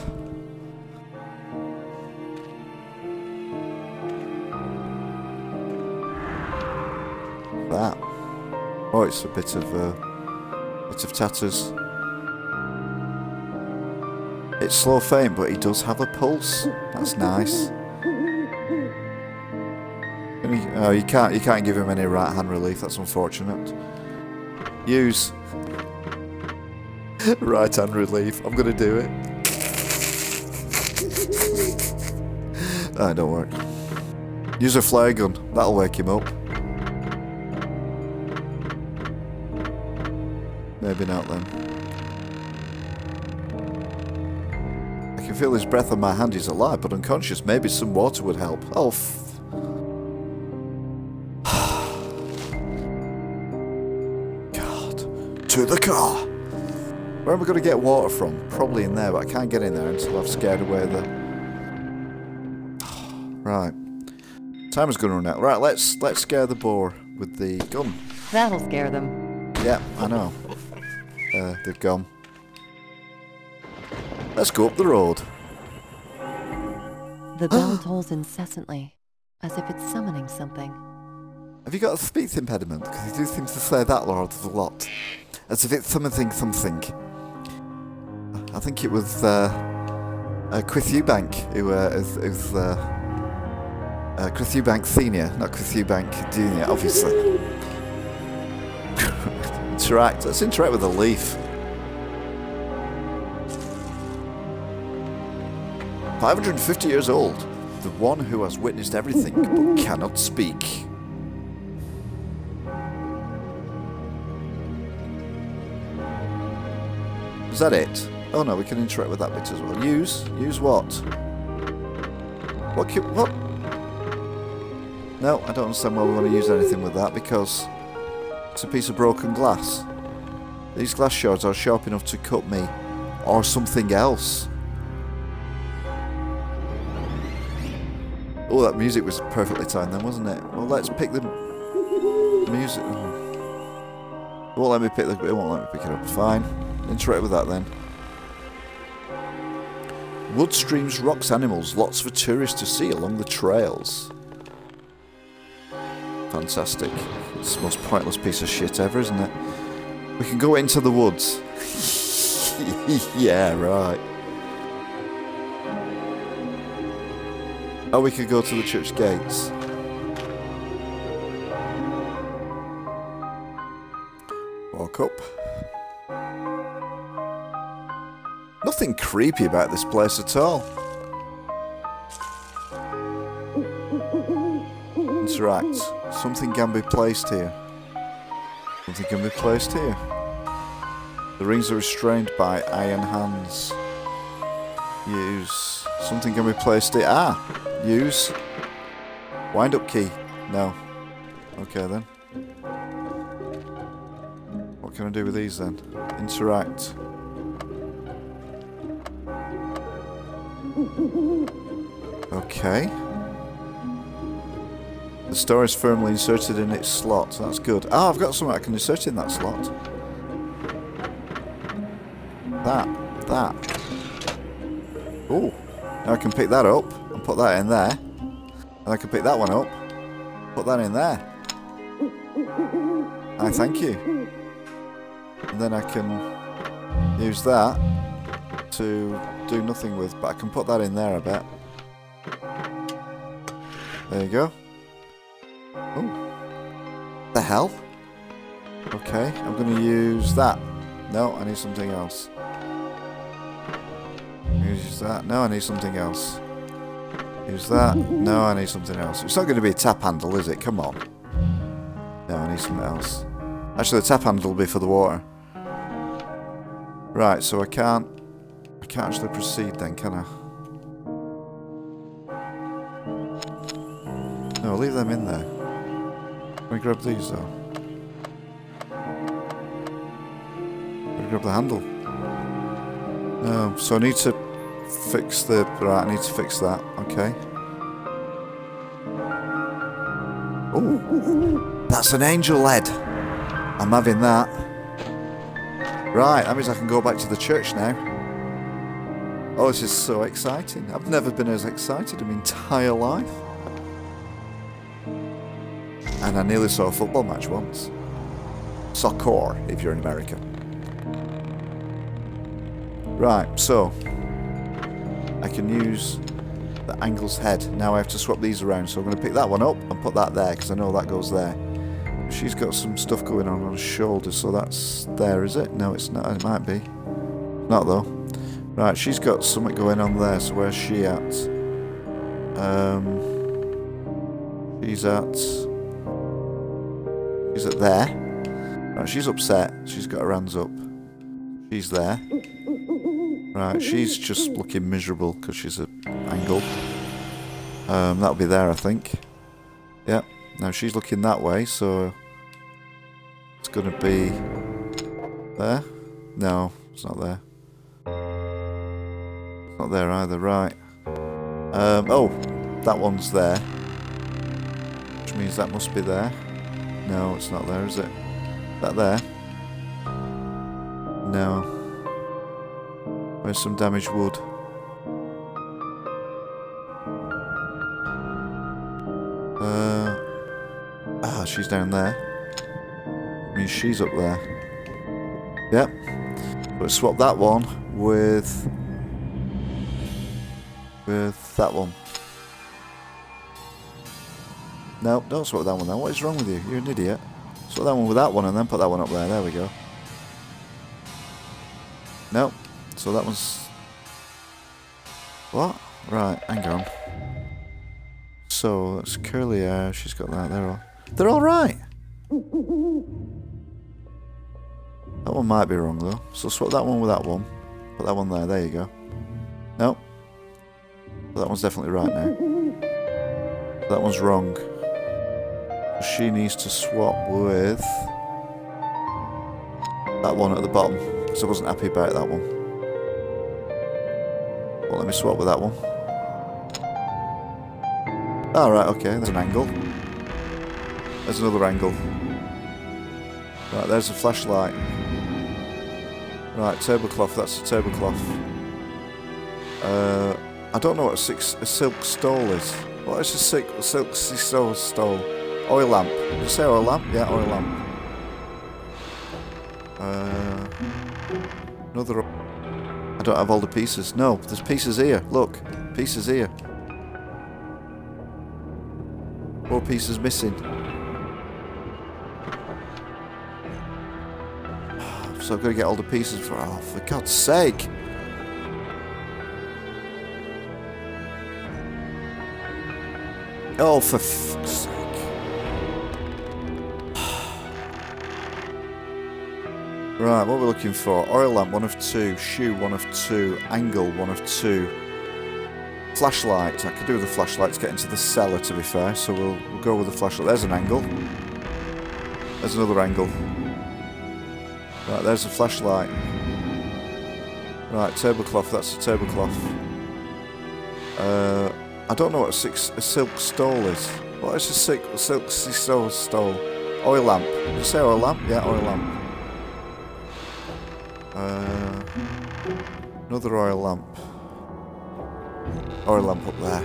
That. Oh, it's a bit of tatters. It's slow faint, but he does have a pulse. That's nice. Oh, you can't give him any right hand relief. That's unfortunate. Use right hand relief. I'm gonna do it. Ah, don't work. Use a flare gun. That'll wake him up. Maybe not then. I can feel his breath on my hand. He's alive, but unconscious. Maybe some water would help. Oh, God. To the car. Where am I going to get water from? Probably in there, but I can't get in there until I've scared away the... Right. Time is going to run out. Right, let's scare the boar with the gun. That'll scare them. Yeah, I know. They've gone. Let's go up the road. The bell tolls incessantly, as if it's summoning something. Have you got a speech impediment? Because you do seem to say that Lord a lot. As if it's something. I think it was Chris Eubank who is Chris Eubank Senior, not Chris Eubank Junior, obviously. Let's interact with a leaf. 550 years old. The one who has witnessed everything but cannot speak. Is that it? Oh no, we can interact with that bit as well. Use what? What? No, I don't understand why we want to use anything with that, because it's a piece of broken glass. These glass shards are sharp enough to cut me, or something else. Oh, that music was perfectly timed then, wasn't it? Well, let's pick the music. It won't let me pick it up. Fine. Interact with that then. Wood, streams, rocks, animals. Lots for tourists to see along the trails. Fantastic. It's the most pointless piece of shit ever, isn't it? We can go into the woods. Yeah, right. Oh, we could go to the church gates. Walk up. Nothing creepy about this place at all. Interact. Something can be placed here. Something can be placed here. The rings are restrained by iron hands. Use. Something can be placed here. Ah! Use. Wind up key. No. Okay then. What can I do with these then? Interact. Okay. The star is firmly inserted in its slot. That's good. Ah, I've got something I can insert in that slot. That. Oh. Now I can pick that up and put that in there. And I can pick that one up, put that in there. I thank you. And then I can use that to do nothing with, but I can put that in there, I bet. There you go. Oh. The hell? Okay, I'm going to use that. No, I need something else. Use that. No, I need something else. Use that. No, I need something else. It's not going to be a tap handle, is it? Come on. No, I need something else. Actually, the tap handle will be for the water. Right, so I can't actually proceed then, can I? No, leave them in there. Let me grab these though. Let me grab the handle. No, so I need to fix the... Right, I need to fix that. Okay. Oh, that's an angel head. I'm having that. Right, that means I can go back to the church now. Oh, this is so exciting. I've never been as excited in my entire life. And I nearly saw a football match once. Soccer, if you're in America. Right, so I can use the angle's head. Now I have to swap these around, so I'm going to pick that one up and put that there, because I know that goes there. She's got some stuff going on her shoulder, so that's there, is it? No, it's not. It might be. Not though. Right, she's got something going on there, so where's she at? She's at there. Right, she's upset. She's got her hands up. She's there. Right, she's just looking miserable because she's at angle. That'll be there, I think. Yep. Now she's looking that way, so it's going to be there. No, it's not there. It's not there either. Right. Oh, that one's there, which means that must be there. No, it's not there, is it? Is that there? No. Where's some damaged wood? She's down there. I mean, she's up there. Yep. But swap that one with that one. No, don't swap that one then. What is wrong with you? You're an idiot. Swap that one with that one and then put that one up there. There we go. No. So that one's... What? Right, hang on. So, that's curly hair. She's got that. They're all right. That one might be wrong though. So swap that one with that one. Put that one there. There you go. Nope. That one's definitely right now. That one's wrong. She needs to swap with that one at the bottom, because I wasn't happy about that one. Well, let me swap with that one. Alright, okay, there's an angle. There's another angle. Right, there's a flashlight. Right, tablecloth, that's a tablecloth. I don't know what a silk stole is. What is a silk stole? Oil lamp. Did you say oil lamp? Yeah, oil lamp. Another... I don't have all the pieces. No, there's pieces here. Look, pieces here. 4 pieces missing. So I've got to get all the pieces for... Oh, for God's sake! Oh, for fuck's sake. Right, what we're looking for. Oil lamp, 1 of 2. Shoe, 1 of 2. Angle, 1 of 2. Flashlight. I could do with the flashlight to get into the cellar, to be fair. So we'll go with the flashlight. There's an angle. There's another angle. Right, there's a flashlight. Right, tablecloth, that's a tablecloth. I don't know what a silk stole is. What is a silk stole? Oil lamp. Did you say oil lamp? Yeah, oil lamp. Another oil lamp. Oil lamp up there.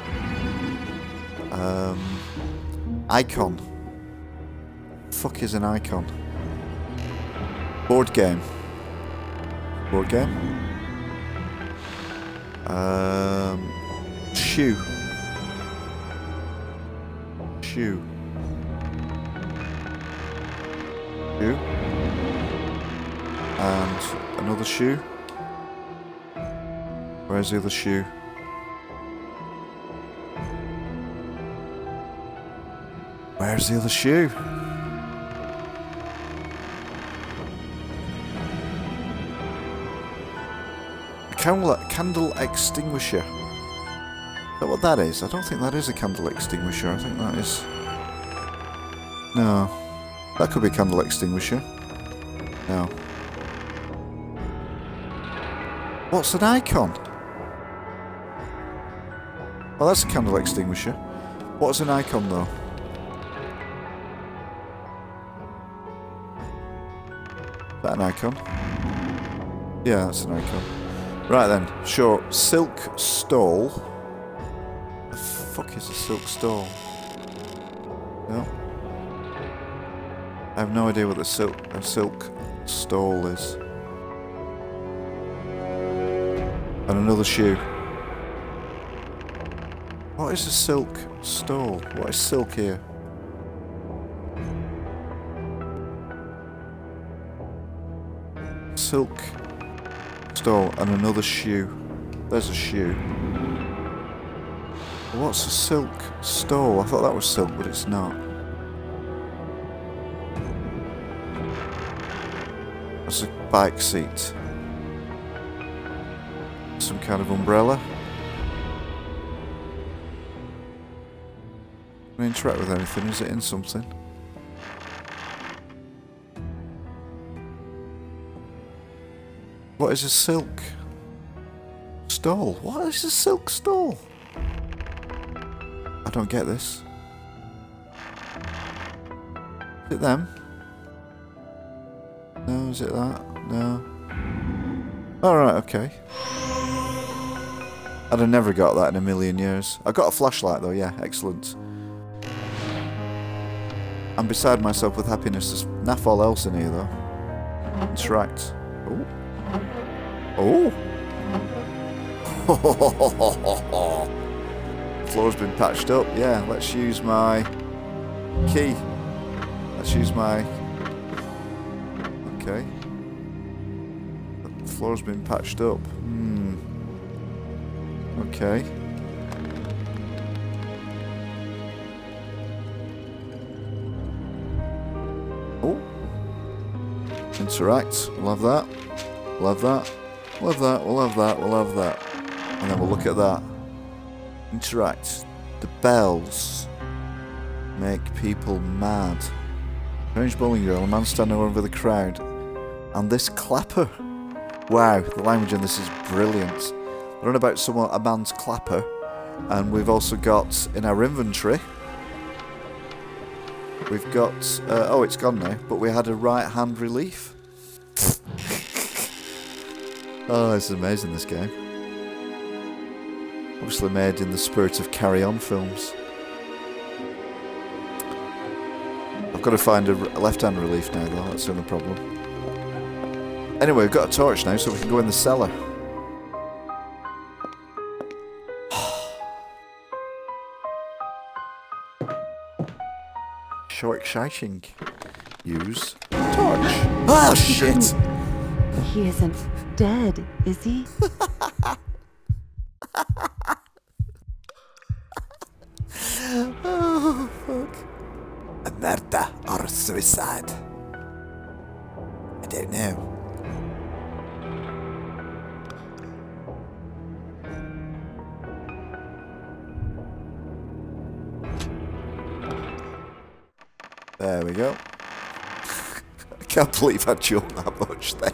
Icon. Fuck is an icon? Board game. Board game. Shoe. Shoe. Shoe. And another shoe. Where's the other shoe? Where's the other shoe? A candle extinguisher. Is that what that is? I don't think that is a candle extinguisher. I think that is... No. That could be a candle extinguisher. No. What's an icon? Well, that's a candle extinguisher. What's an icon, though? Is that an icon? Yeah, that's an icon. Right then, sure. Silk stole. The fuck is a silk stole? No? I have no idea what a silk stole is. And another shoe. What is a silk stole? What is silk here? Silk stole and another shoe. There's a shoe. What's a silk stole? I thought that was silk, but it's not. That's a bike seat. Some kind of umbrella. Can I interact with anything? Is it in something? What is a silk stole? What is a silk stole? I don't get this. Is it them? No, is it that? No. Alright, okay. I'd have never got that in a million years. I got a flashlight though, yeah, excellent. I'm beside myself with happiness. There's naff all else in here though. Interact. Oh. Oh! Floor's been patched up. Yeah, let's use my key. Let's use my... Okay. The floor's been patched up. Okay. Oh. Interact. We'll have that. We'll have that. We'll have that. We'll have that. We'll have that. And then we'll look at that. Interact. The bells make people mad. Strange bowling girl, a man standing over the crowd. And this clapper. Wow, the language in this is brilliant. I learn about a man's clapper. And we've also got in our inventory. We've got... oh, it's gone now. But we had a right hand relief. Oh, this is amazing, this game. Obviously made in the spirit of Carry On films. I've got to find a left-hand relief now, though. That's the only problem. Anyway, we've got a torch now, so we can go in the cellar. So exciting. Use torch. Oh, shit! He isn't dead, is he? Oh, fuck. A murder or suicide? I don't know. There we go. Can't believe I jumped that much then.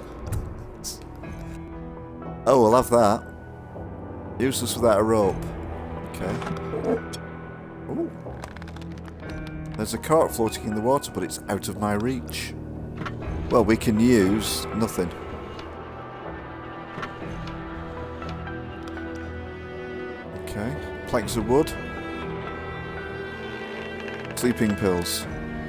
Oh, we'll have that. Useless without a rope. Okay. Ooh. There's a cart floating in the water, but it's out of my reach. Well, we can use nothing. Okay. Planks of wood. Sleeping pills.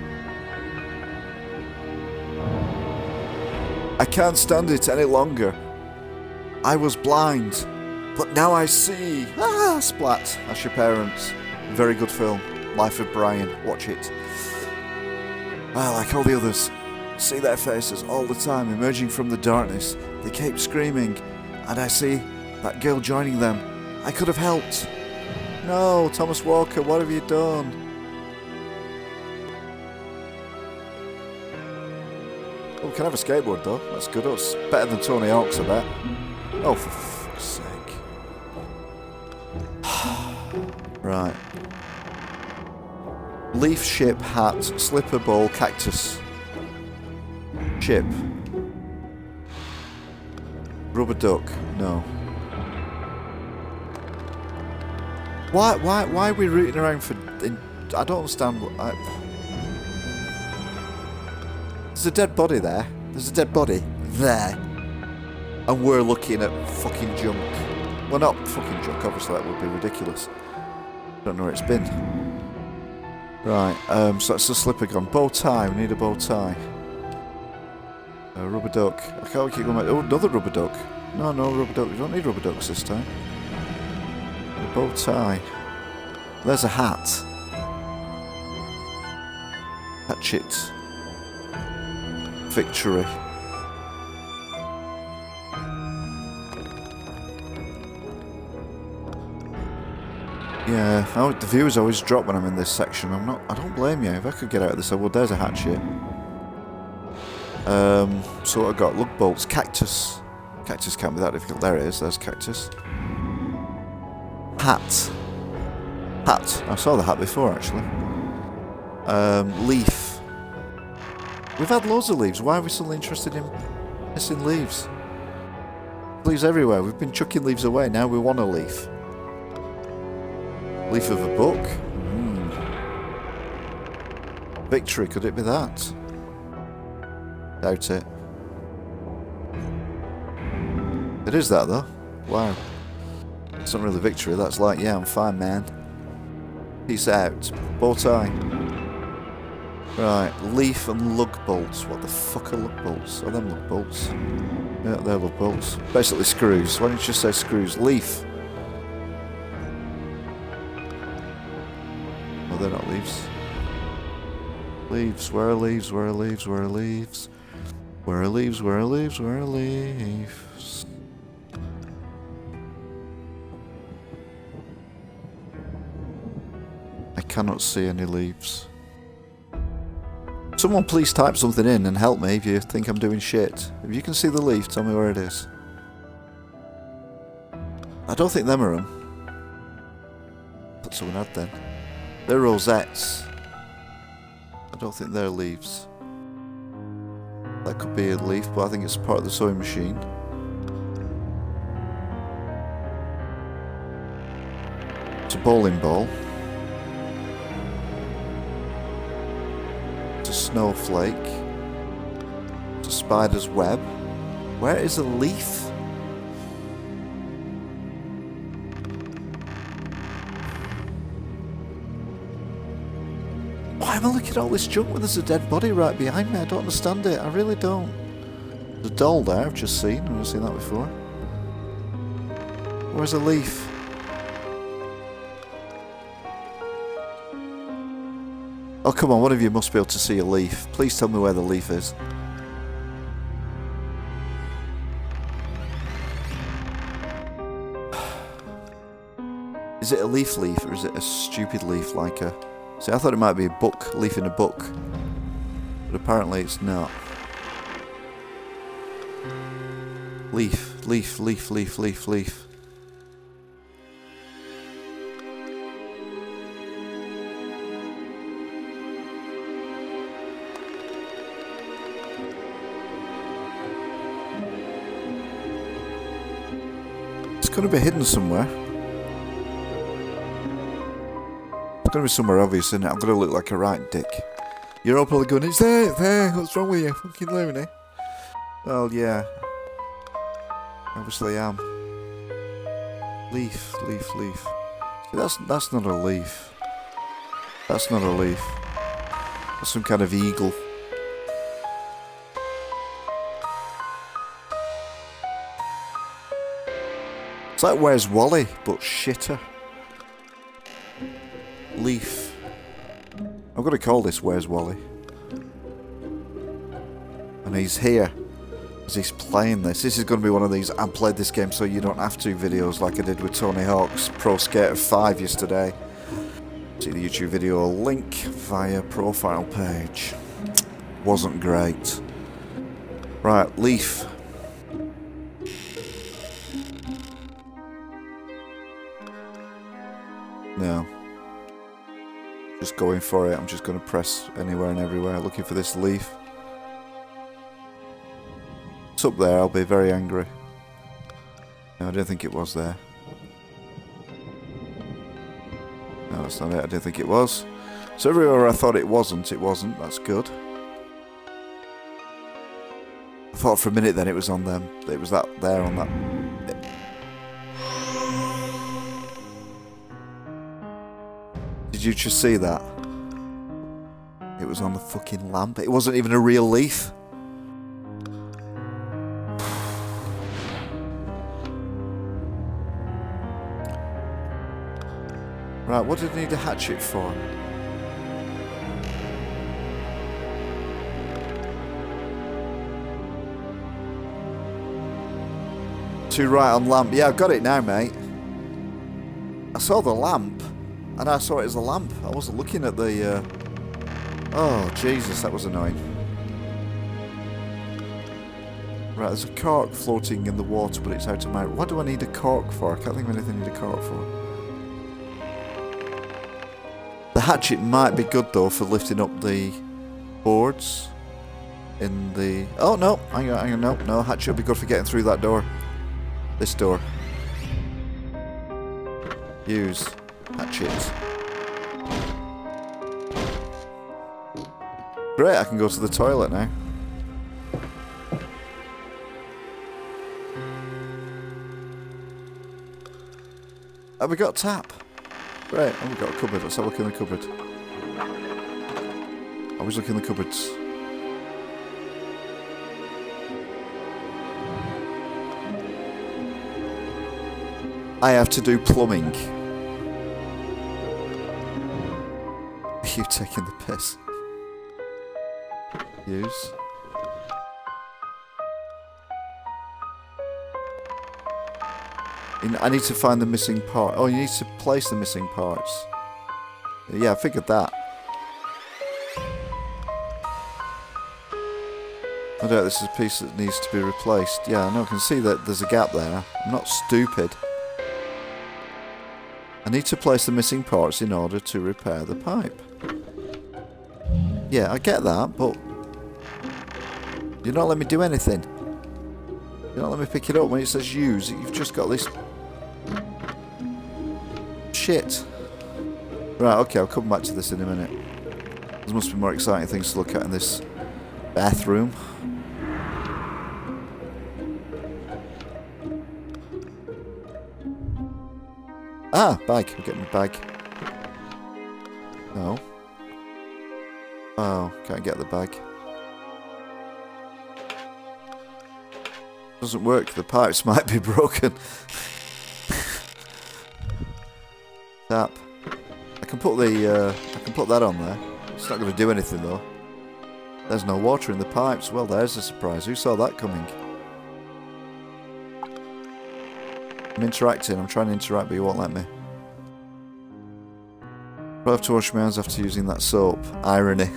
I can't stand it any longer. I was blind, but now I see. Ah, splat. That's your parents. Very good film. Life of Brian. Watch it. Like all the others. See their faces all the time emerging from the darkness. They keep screaming, and I see that girl joining them. I could have helped. No, Thomas Walker, what have you done? Oh, we can have a skateboard though. That's good. That's better than Tony Hawk's, I bet. Oh, for fuck's sake. Right. Leaf, ship, hat, slipper, bowl, cactus. Ship. Rubber duck. No. Why are we rooting around for... I don't understand what... There's a dead body there. There's a dead body there. And we're looking at fucking junk. Well, not fucking junk, obviously that would be ridiculous. Don't know where it's been. Right, so that's the slipper gone. Bow tie, we need a bow tie. Rubber duck. I can't keep going back. Oh, another rubber duck. No, rubber duck. We don't need rubber ducks this time. A bow tie. There's a hat. Hatchet. Victory. Yeah, the viewers always drop when I'm in this section. I don't blame you. If I could get out of this, I would. There's a hatchet. So what I got? Lug bolts. Cactus. Cactus can't be that difficult. There it is. There's cactus. Hat. Hat. I saw the hat before, actually. Leaf. We've had loads of leaves. Why are we suddenly interested in missing leaves? Leaves everywhere. We've been chucking leaves away. Now we want a leaf. Leaf of a book? Victory, could it be that? Doubt it. It is that though. Wow. It's not really victory, that's like, yeah, I'm fine, man. Peace out. Bow tie. Right, leaf and lug bolts. What the fuck are lug bolts? Are them lug bolts? Yeah, they're lug bolts. Basically screws. Why don't you just say screws? Leaf. Oh, they're not leaves. Leaves. Where are leaves? Where are leaves? Where are leaves? Where are leaves? Where are leaves? Where are leaves? I cannot see any leaves. Someone please type something in and help me if you think I'm doing shit. If you can see the leaf, tell me where it is. I don't think them are them. Put someone out then. They're rosettes. I don't think they're leaves. That could be a leaf, but I think it's part of the sewing machine. It's a bowling ball. It's a snowflake. It's a spider's web. Where is a leaf? Why am I looking at all this junk when there's a dead body right behind me? I don't understand it. I really don't. There's a doll there I've just seen. I've never seen that before. Where's a leaf? Oh, come on. One of you must be able to see a leaf. Please tell me where the leaf is. Is it a leaf or is it a stupid leaf like a... See, I thought it might be a book, leaf in a book. But apparently it's not. Leaf, leaf, leaf, leaf, leaf, leaf. going to be hidden somewhere. It's going to be somewhere obvious, isn't it? I'm going to look like a right dick. You're all probably going, it's there, what's wrong with you? Fucking loony. Well, yeah. Obviously I am. Leaf. See, that's not a leaf. That's not a leaf. That's some kind of eagle. It's like Where's Wally, but shitter. Leaf. I'm going to call this Where's Wally. And he's here. As he's playing this. This is going to be one of these I played this game so you don't have to videos like I did with Tony Hawk's Pro Skater 5 yesterday. See the YouTube video link via profile page. Wasn't great. Right, leaf. No. Just going for it. I'm just going to press anywhere and everywhere looking for this leaf. It's up there. I'll be very angry. No, I don't think it was there. No, that's not it. I didn't think it was. So everywhere I thought it wasn't. That's good. I thought for a minute then it was on them. It was that there on that. Did you just see that? It was on the fucking lamp. It wasn't even a real leaf. Right, what did I need a hatchet for? To right on lamp. Yeah, I've got it now, mate. I saw the lamp. And I saw it as a lamp. I wasn't looking at the... Oh, Jesus, that was annoying. Right, there's a cork floating in the water, but it's out of my... What do I need a cork for? I can't think of anything I need a cork for. The hatchet might be good, though, for lifting up the boards in the... Oh, no, hang on, no, hatchet will be good for getting through that door. This door. Use... hatchet. Great, I can go to the toilet now. Have we got a tap? Great, and we've got a cupboard. Let's have a look in the cupboard. Always look in the cupboards. I have to do plumbing. You taking the piss. Use. I need to find the missing part. Oh, you need to place the missing parts. Yeah, I figured that. I doubt this is a piece that needs to be replaced. Yeah, I know, I can see that there's a gap there. I'm not stupid. I need to place the missing parts in order to repair the pipe. Yeah, I get that, but you're not letting me do anything. You're not letting me pick it up when it says use. You've just got this shit. Right, okay, I'll come back to this in a minute. There must be more exciting things to look at in this bathroom. Ah, bag. I'm getting my bag. No. Oh, can't get the bag. Doesn't work. The pipes might be broken. Tap. I can put the. I can put that on there. It's not going to do anything though. There's no water in the pipes. Well, there's a surprise. Who saw that coming? I'm interacting. I'm trying to interact, but you won't let me. I'll have to wash my hands after using that soap. Irony.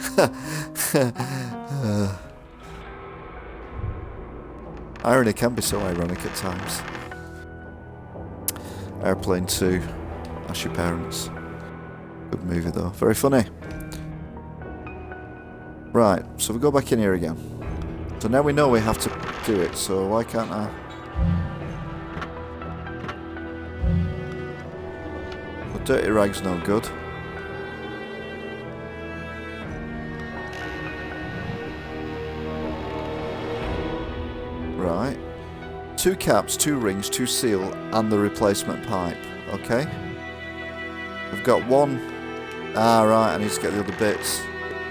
Irony can be so ironic at times. Airplane 2. Ask your parents. Good movie though. Very funny. Right, so we go back in here again. So now we know we have to do it, so why can't I... dirty rag's no good. Right. 2 caps, 2 rings, 2 seal, and the replacement pipe. Okay. I've got 1. Ah, right, I need to get the other bits.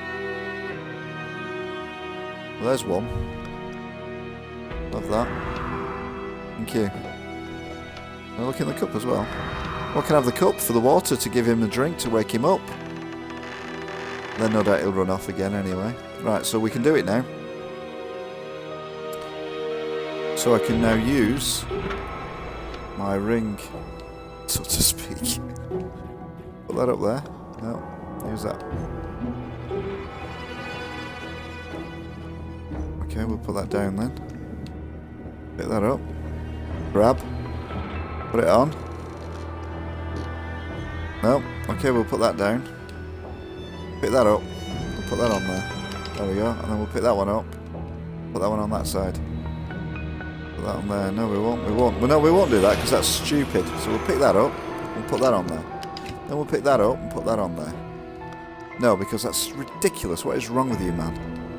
Well, there's 1. Love that. Thank you. Can I look in the cup as well? Well, I can have the cup for the water to give him a drink to wake him up. Then no doubt he'll run off again anyway. Right, so we can do it now. So I can now use my ring, so to speak. Put that up there. No, use that. Okay, we'll put that down then. Pick that up. Grab. Put it on. No. Okay, we'll put that down. Pick that up. We'll put that on there. There we go. And then we'll pick that one up. Put that one on that side. Put that on there. No, we won't. We won't. Well, no, we won't do that because that's stupid. So we'll pick that up. We'll put that on there. Then we'll pick that up and put that on there. No, because that's ridiculous. What is wrong with you, man?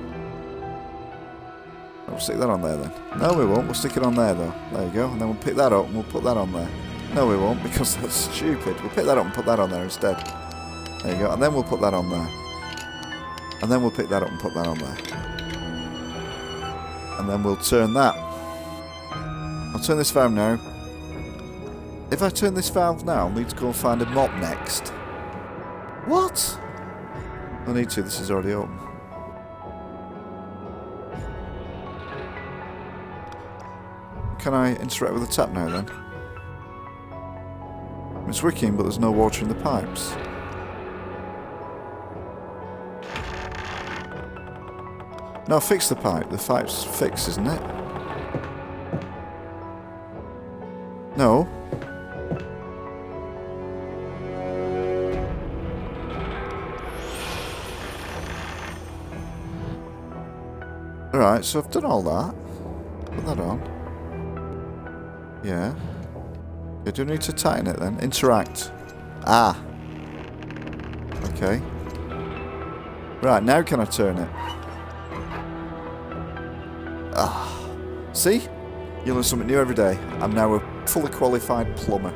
We'll stick that on there then. No, we won't. We'll stick it on there though. There you go. And then we'll pick that up and we'll put that on there. No, we won't because that's stupid. We'll pick that up and put that on there instead. There you go. And then we'll put that on there. And then we'll pick that up and put that on there. And then we'll turn that. I'll turn this valve now. If I turn this valve now, I'll need to go and find a mop next. What? I need to. This is already open. Can I interact with the tap now then? It's working, but there's no water in the pipes. No, fix the pipe. The pipe's fixed, isn't it? No. Alright, so I've done all that. Put that on. Yeah. Okay, do I need to tighten it then? Interact. Ah. Okay. Right, now can I turn it? Ah. See? You learn something new every day. I'm now a fully qualified plumber.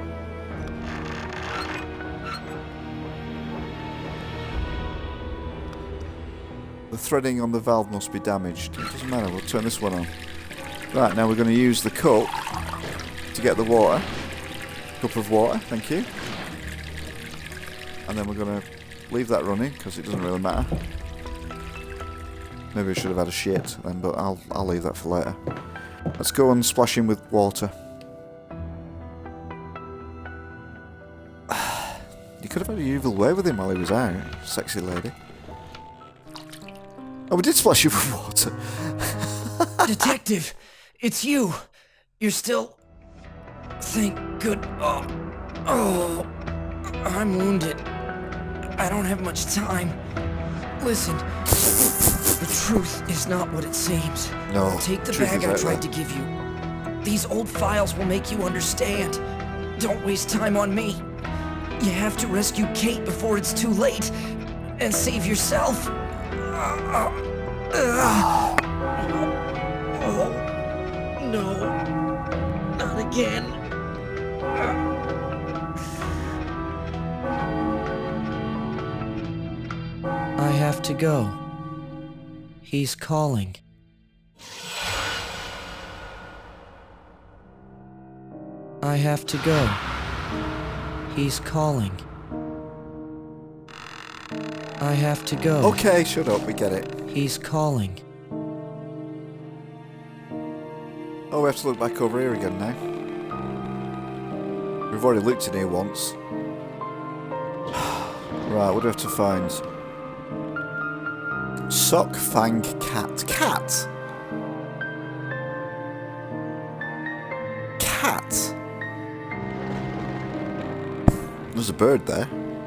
The threading on the valve must be damaged. It doesn't matter, we'll turn this one on. Right, now we're going to use the cup to get the water. Cup of water, thank you. And then we're going to leave that running, because it doesn't really matter. Maybe we should have had a shit then, but I'll leave that for later. Let's go and splash him with water. You could have had a evil way with him while he was out, sexy lady. Oh, we did splash you with water. Detective, it's you. You're still... Thank good... Oh, I'm wounded. I don't have much time. Listen, the truth is not what it seems. No. Take the bag I tried to give you. These old files will make you understand. Don't waste time on me. You have to rescue Kate before it's too late. And save yourself. No. Not again. I have to go. He's calling. I have to go. He's calling. I have to go. Okay, shut up, we get it. He's calling. Oh, we have to look back over here again now. We've already looked in here once. Right, what do we have to find? Sock Fang Cat. Cat? Cat? There's a bird there.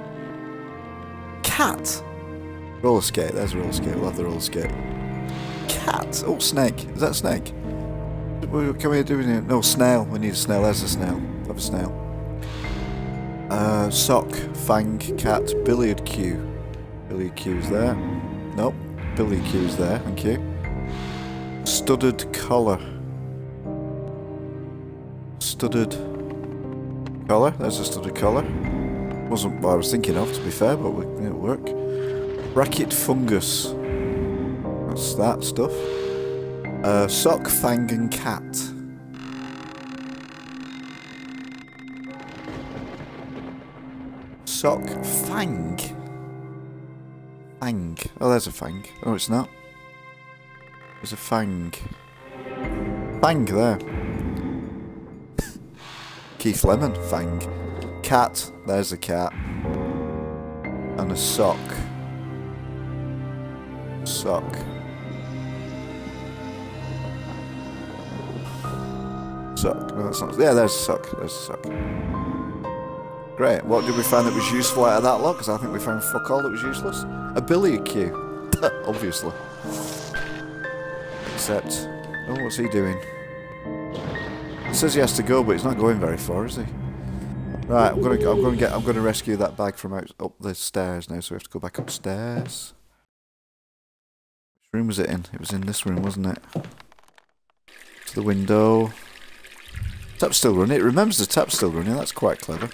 Cat? Roller skate, there's a roller skate, we'll have the roller skate. Cat? Oh, snake. Is that a snake? Can we do it? No, snail. We need a snail. There's a snail. Have a snail. Sock, fang, cat, billiard cue. Billiard cue's there. Nope, billiard cue's there, thank you. Studded collar. Studded collar, there's a studded collar. Wasn't what I was thinking of, to be fair, but it'll work. Bracket fungus. That's that stuff. Sock, fang and cat. Sock, fang. Fang. Oh, there's a fang. Oh, it's not. There's a fang. Fang there. Keith Lemon, fang. Cat, there's a cat. And a sock. Sock. Sock. No, that's not. Yeah, there's a sock. There's a sock. Great. What did we find that was useful out of that lot? Because I think we found fuck all that was useless. A billiard cue. Obviously. Except. Oh, what's he doing? It says he has to go, but he's not going very far, is he? Right, I'm gonna rescue that bag from up the stairs now, so we have to go back upstairs. Which room was it in? It was in this room, wasn't it? To the window. Tap's still running. It remembers the tap's still running. That's quite clever.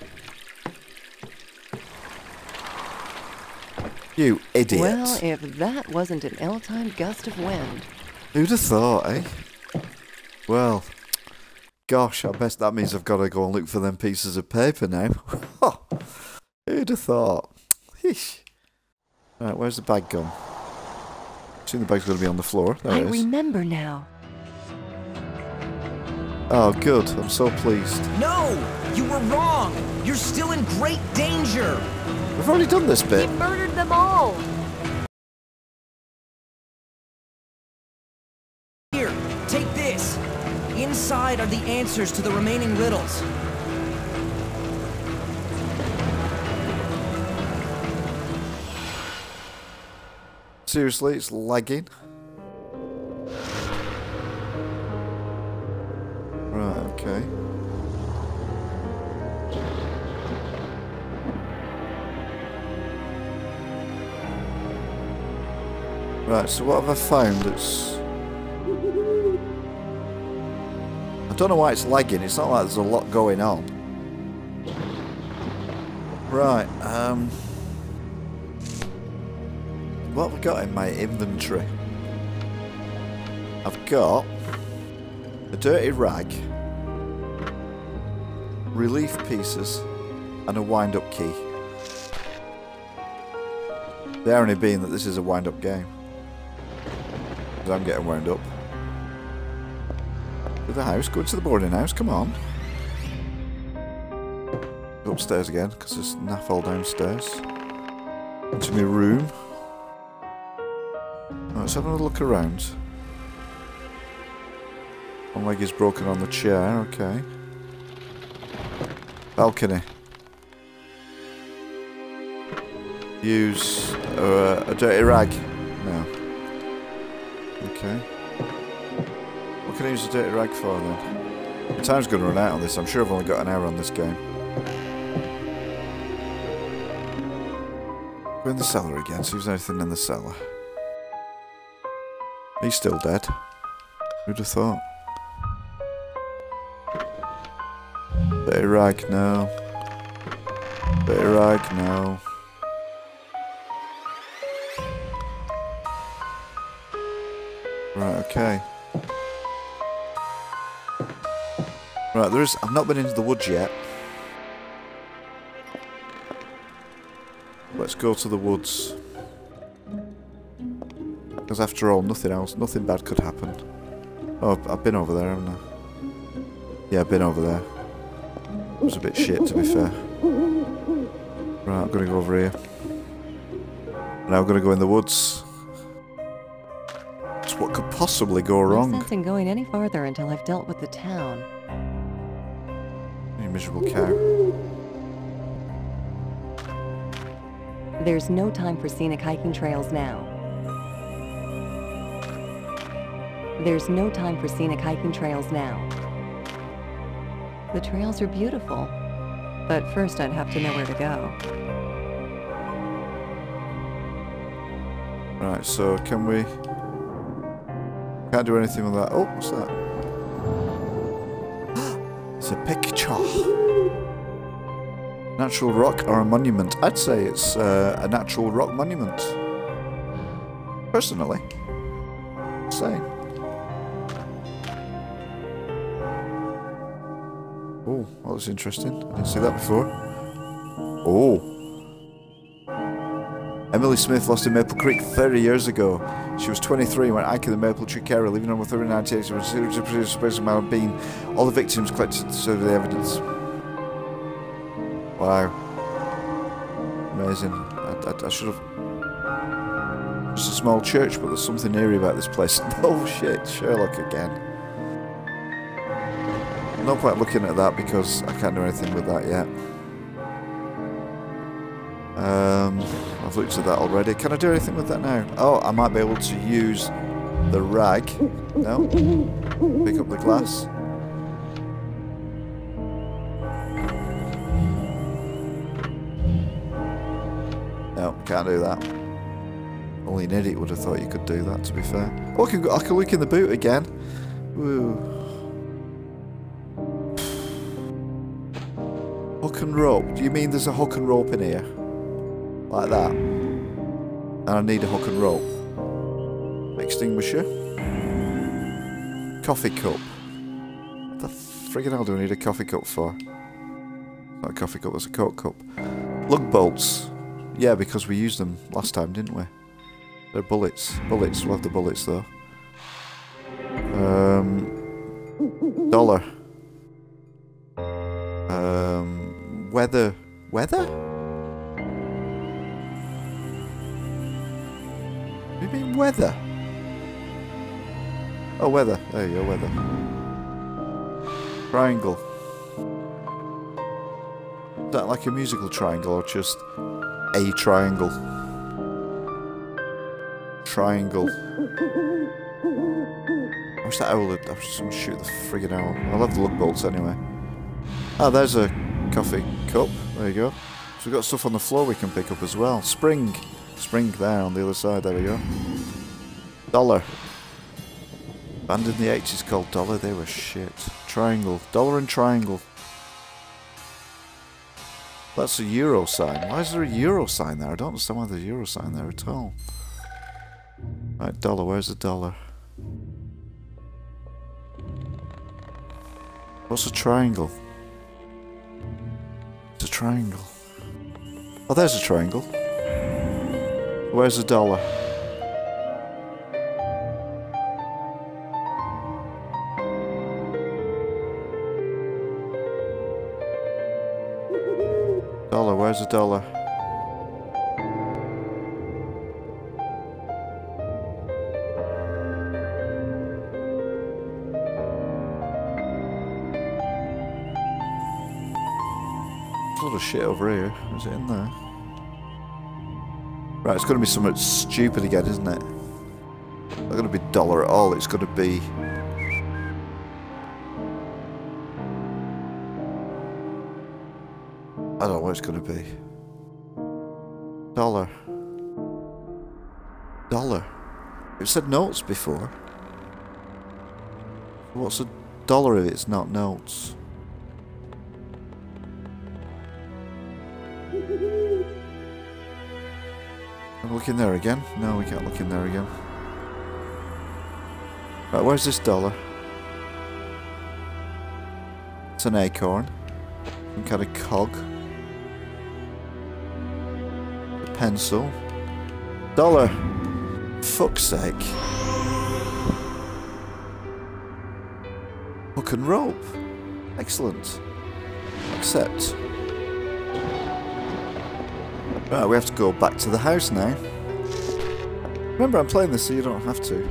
You idiot. Well, if that wasn't an ill-timed gust of wind. Who'd have thought, eh? Well, gosh, I bet that means I've got to go and look for them pieces of paper now. Who'd have thought? Eesh. Right, where's the bag gone? I assume the bag's going to be on the floor. There it is. I remember now. Oh, good. I'm so pleased. No! You were wrong! You're still in great danger! We've already done this bit. He murdered them all! Here, take this. Inside are the answers to the remaining riddles. Seriously, it's lagging. Right, okay. Right, so what have I found? I don't know why it's lagging. It's not like there's a lot going on. Right, what have I got in my inventory? I've got a dirty rag, relief pieces, and a wind-up key. The irony being that this is a wind-up game. Because I'm getting wound up. To the house, go to the boarding house, come on. Go upstairs again, because there's naff all downstairs. Into my room. Right, let's have another look around. One leg is broken on the chair, okay. Balcony. Use a dirty rag. No. Okay. What can I use a dirty rag for then? My time's going to run out on this. I'm sure I've only got an hour on this game. Go in the cellar again, see if there's anything in the cellar. He's still dead. Who'd have thought? Dirty rag, no. Dirty rag, no. Right, okay. Right, I've not been into the woods yet. Let's go to the woods. Because after all, nothing bad could happen. Oh, I've been over there, haven't I? Yeah, I've been over there. It was a bit shit, to be fair. Right, I'm gonna go over here. Now I'm gonna go in the woods. It's what could possibly go wrong? No sense in going any farther until I've dealt with the town. You miserable cow. There's no time for scenic hiking trails now. There's no time for scenic hiking trails now. The trails are beautiful, But first I'd have to know where to go. Right, so can we... Can't do anything with that. Oh, what's that? It's a picture. Natural rock or a monument? I'd say it's a natural rock monument. Personally. Same. Oh, that was interesting. I didn't see that before. Oh. Emily Smith lost in Maple Creek 30 years ago. She was 23 when hiking the Maple Tree Carrier, leaving on with her in 1980. She was seriously produced by being all the victims collected to serve the evidence. Wow. Amazing. I should have... It's a small church, but there's something eerie about this place. Oh shit, Sherlock again. No point looking at that because I can't do anything with that yet. I've looked at that already. Can I do anything with that now? Oh, I might be able to use the rag. No. Pick up the glass. No, can't do that. Only an idiot would have thought you could do that, to be fair. Oh, I can look in the boot again. Woo. Hook and rope. Do you mean there's a hook and rope in here? Like that? And I need a hook and rope. Extinguisher. Coffee cup. What the friggin' hell do I need a coffee cup for? Not a coffee cup, that's a Coke cup. Lug bolts. Yeah, because we used them last time, didn't we? They're bullets. Bullets. We'll have the bullets, though. Dollar. Weather. Weather? What do you mean weather? Oh, weather. There you go, weather. Triangle. Is that like a musical triangle or just a triangle? Triangle. I wish that owl would... I wish someone shoot the friggin' owl. I love the lug bolts anyway. Ah, there's a coffee cup. There you go. So we've got stuff on the floor we can pick up as well. Spring. Spring there on the other side. There we go. Dollar. Band in the 80s called Dollar. They were shit. Triangle. Dollar and triangle. That's a euro sign. Why is there a euro sign there? I don't understand why there's a euro sign there at all. Right, dollar. Where's the dollar? What's a triangle? It's a triangle. Oh, there's a triangle. Where's the dollar? Dollar, where's the dollar? There's a lot of shit over here. Is it in there? Right, it's going to be something stupid again, isn't it? It's not going to be dollar at all. It's going to be... I don't know what it's going to be. Dollar. Dollar. It said notes before. What's a dollar if it's not notes? Can we look in there again? No, we can't look in there again. Right, where's this dollar? It's an acorn. Some kind of cog. A pencil. Dollar! Fuck's sake. Hook and rope. Excellent. Accept. Right, we have to go back to the house now. Remember, I'm playing this so you don't have to.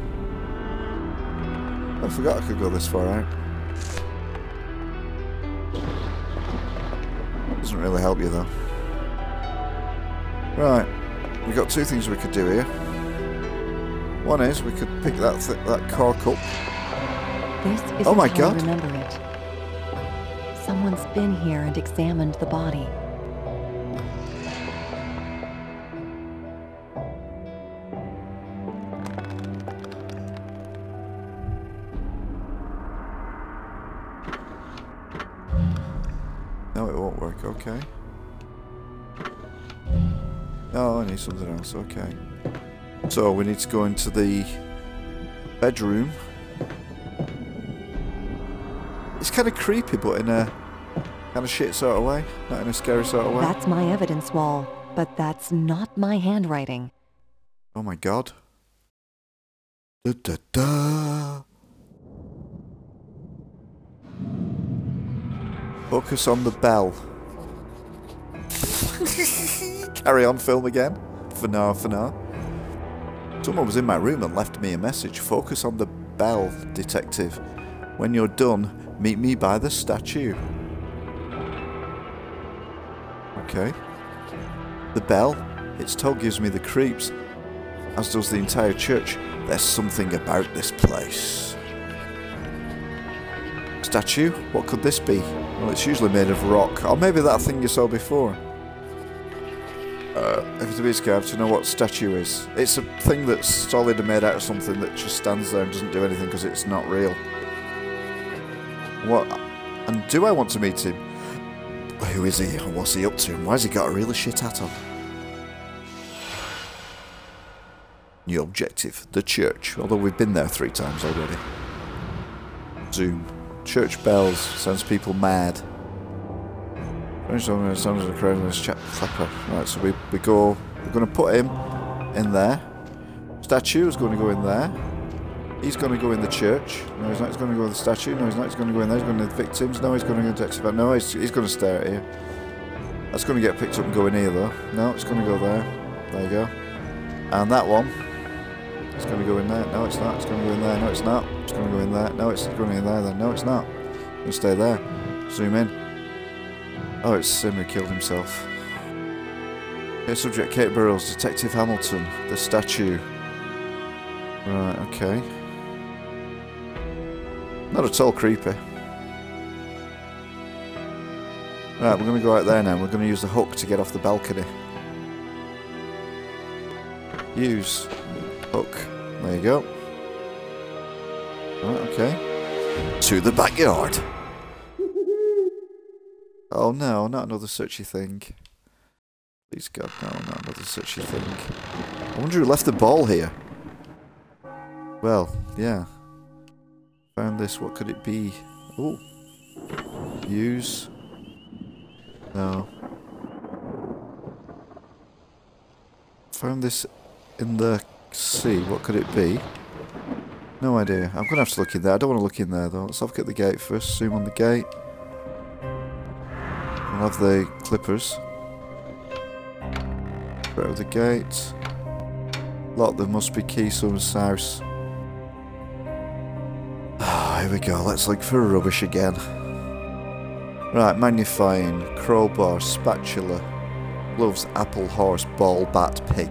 I forgot I could go this far out. Doesn't really help you though. Right, we've got two things we could do here. One is we could pick that cork up. This is oh my how god! I remember it. Someone's been here and examined the body. No, it won't work. Okay. Oh, I need something else. Okay. So we need to go into the bedroom. It's kind of creepy, but in a kind of shit sort of way, not in a scary sort of way. That's my evidence wall, but that's not my handwriting. Oh my god. Da da da. Focus on the bell. Carry on film again. For now, for now. Someone was in my room and left me a message. Focus on the bell, detective. When you're done, meet me by the statue. Okay. The bell, its toll gives me the creeps, as does the entire church. There's something about this place. Statue? What could this be? Well, it's usually made of rock. Or maybe that thing you saw before. If it's scared to know what statue is. It's a thing that's solid and made out of something that just stands there and doesn't do anything because it's not real. What? And do I want to meet him? Who is he? What's he up to? And why's he got a really shit hat on? New objective, the church. Although we've been there 3 times already. Zoom. Church bells sends people mad. Sounds of the crowd in this chat flapper. Right, so we go. We're going to put him in there. Statue is going to go in there. He's going to go in the church. No, he's not. He's going to go in the statue. No, he's not. He's going to go in there. He's going to the victims. No, he's going to go to detective. No, he's going to stay out here. That's going to get picked up and go in here though. No, it's going to go there. There you go. And that one. It's going to go in there. No, it's not. It's going to go in there. No, it's not. It's going to go in there. No, it's going in there then. No, it's not. It's going to stay there. Zoom in. Oh, it's him who killed himself. Okay, subject Kate Burrows, Detective Hamilton, the statue. Right, okay. Not at all creepy. Right, we're going to go out there now. We're going to use the hook to get off the balcony. Use hook. There you go. Right, okay. To the backyard. Oh no, not another suchy thing. Please God, no, not another suchy thing. I wonder who left the ball here. Well, yeah. Found this, what could it be? Oh. Use. No. Found this in the sea, what could it be? No idea. I'm gonna have to look in there. I don't want to look in there though. Let's have a look at the gate first. Zoom on the gate. We'll have the clippers. Right over the gate. Lock, there must be key someone's house. Ah, here we go. Let's look for rubbish again. Right, magnifying, crowbar, spatula, gloves, apple, horse, ball, bat, pig.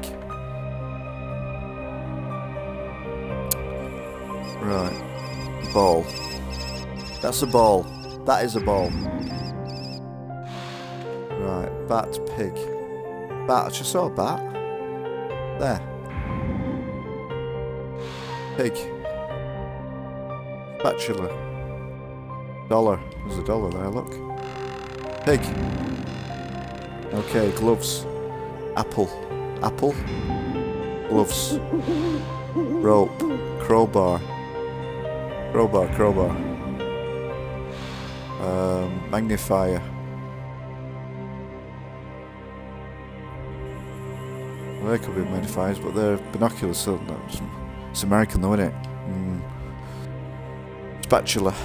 Right. Ball. That's a ball. That is a ball. Right, bat, pig. Bat, I just saw a bat. There. Pig. Spatula. Dollar. There's a dollar there, look. Pig. Okay, gloves. Apple. Apple. Gloves. Rope. Crowbar. Crowbar, crowbar. Magnifier. Well, they could be magnifiers, but they're binoculars, so it's American though, isn't it? Spatula.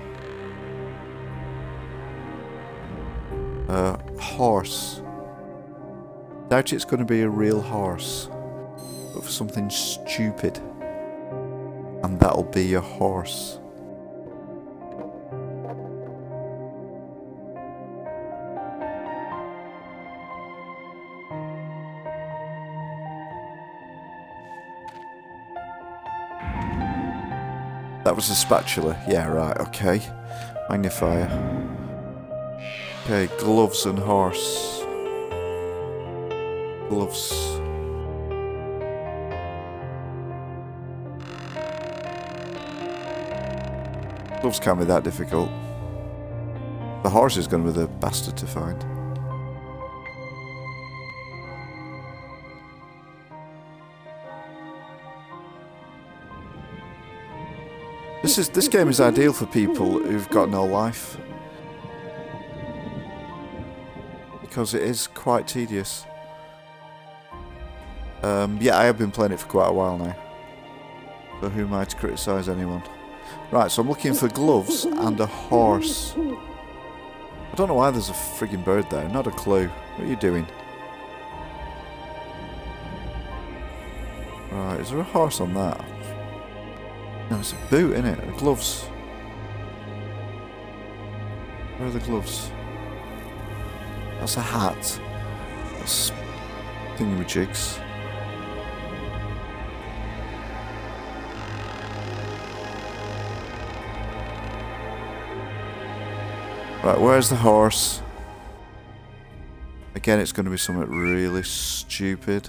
Horse. Doubt it's going to be a real horse, but for something stupid. And that'll be your horse. That was a spatula. Yeah, right, okay. Magnifier. Okay, gloves and horse. Gloves. Gloves can't be that difficult. The horse is going to be the bastard to find. This game is ideal for people who've got no life. Because it is quite tedious. Yeah, I have been playing it for quite a while now. So who am I to criticise anyone? Right, so I'm looking for gloves and a horse. I don't know why there's a frigging bird there, not a clue. What are you doing? Right, is there a horse on that? No, it's a boot, isn't it? The gloves. Where are the gloves? That's a hat. That's thingamajigs. Right, where's the horse? Again, it's going to be something really stupid.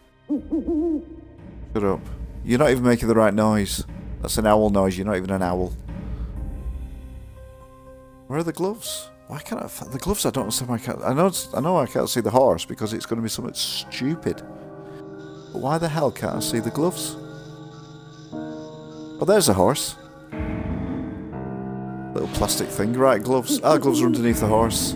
Shut up. You're not even making the right noise. That's an owl noise, you're not even an owl. Where are the gloves? Why can't I find the gloves? I don't understand why I can't. I know I can't see the horse because it's going to be something stupid. But why the hell can't I see the gloves? Oh, there's a horse. Little plastic thing. Right, gloves. Ah, gloves are underneath the horse.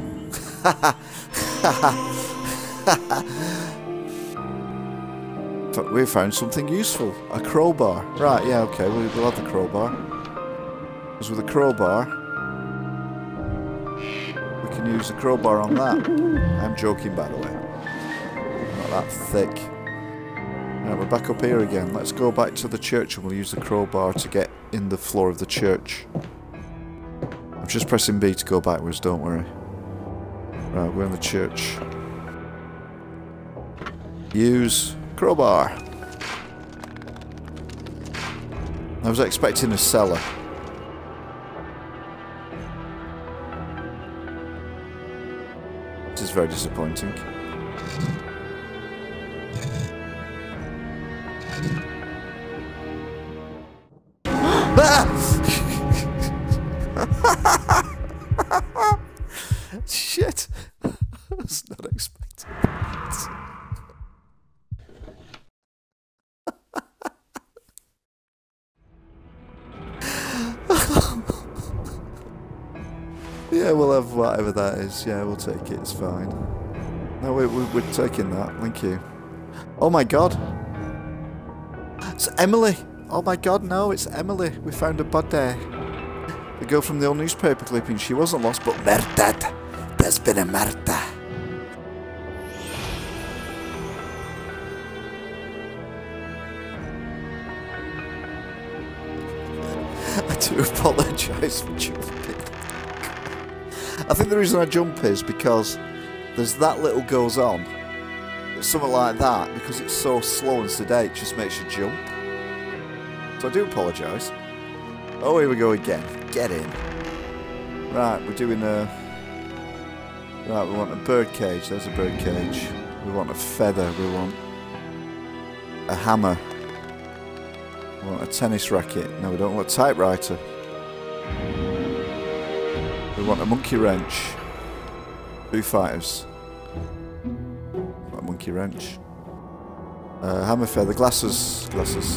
But we found something useful. A crowbar. Right, yeah, okay, we'll have the crowbar. Because with a crowbar, we can use the crowbar on that. I'm joking, by the way. Not that thick. Right, we're back up here again. Let's go back to the church and we'll use the crowbar to get in the floor of the church. I'm just pressing B to go backwards, don't worry. Right, we're in the church. Use crowbar. I was expecting a cellar. This is very disappointing. Shit. I was not expecting that. Yeah, we'll have whatever that is. Yeah, we'll take it. It's fine. No, we're taking that. Thank you. Oh my god. It's Emily. Oh my god, no, it's Emily. We found a body. The girl from the old newspaper clipping. She wasn't lost, but murdered. There's been a murder. I do apologise for jumping. I think the reason I jump is because there's that little goes on. Something like that, because it's so slow and sedate, just makes you jump. So I do apologise. Oh, here we go again. Get in. Right, we're doing a... Right, we want a bird cage. There's a bird cage. We want a feather. We want a hammer. We want a tennis racket. No, we don't want a typewriter. We want a monkey wrench. Foo Fighters. A monkey wrench. Hammer, feather, glasses. Glasses.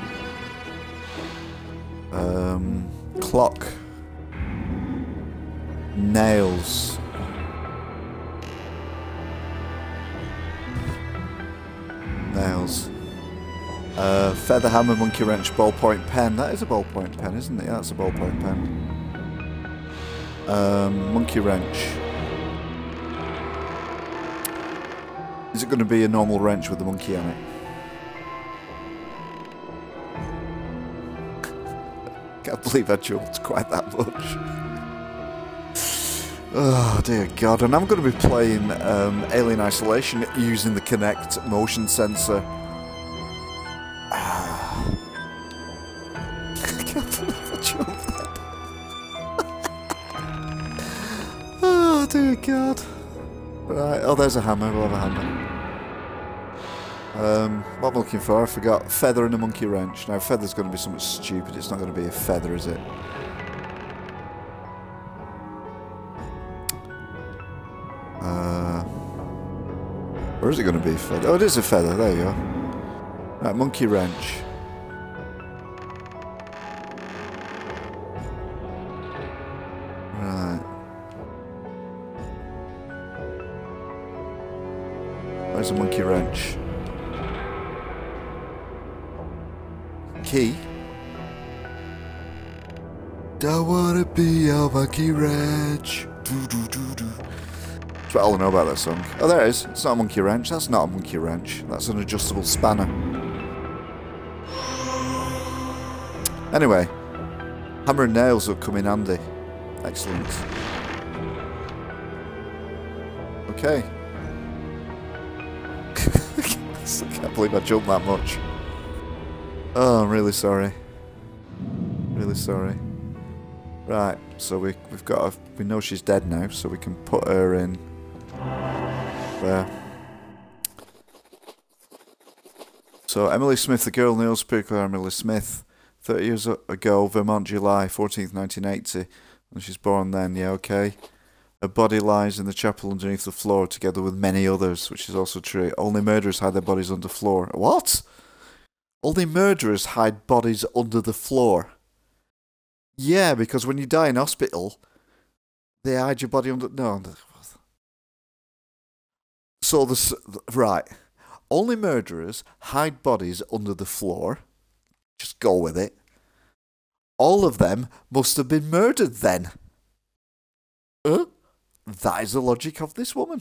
Clock. Nails. Nails. Feather, hammer, monkey wrench, ballpoint pen. That is a ballpoint pen, isn't it? Yeah, that's a ballpoint pen. Monkey wrench. Is it going to be a normal wrench with the monkey on it? Can't believe I jumped quite that much. Oh dear god, and I'm going to be playing Alien Isolation using the Kinect motion sensor. I can't believe I jumped that. Oh dear God. Right, oh, there's a hammer. We'll have a hammer. What am I looking for? I forgot. Feather and a monkey wrench. Now, feather's going to be something stupid. It's not going to be a feather, is it? Or is it going to be a feather? Oh, it is a feather. There you go. Right, monkey wrench. Right. Where's the monkey wrench? Key. Don't wanna be a monkey wrench. Do do do do. That's what all I know about that song. Oh, there it is. It's not a monkey wrench. That's not a monkey wrench. That's an adjustable spanner. Anyway, hammer and nails will come in handy. Excellent. Okay. I can't believe I jumped that much. Oh, I'm really sorry. Really sorry. Right, so we've got we know she's dead now, so we can put her in there. So Emily Smith, the girl nails speaker Emily Smith, 30 years ago, Vermont, July 14th, 1980, and she's born then. Yeah, okay. Her body lies in the chapel underneath the floor, together with many others, which is also true. Only murderers hide their bodies under the floor. What? Only murderers hide bodies under the floor. Yeah, because when you die in hospital, they hide your body under... No. So, right. Only murderers hide bodies under the floor. Just go with it. All of them must have been murdered then. That is the logic of this woman.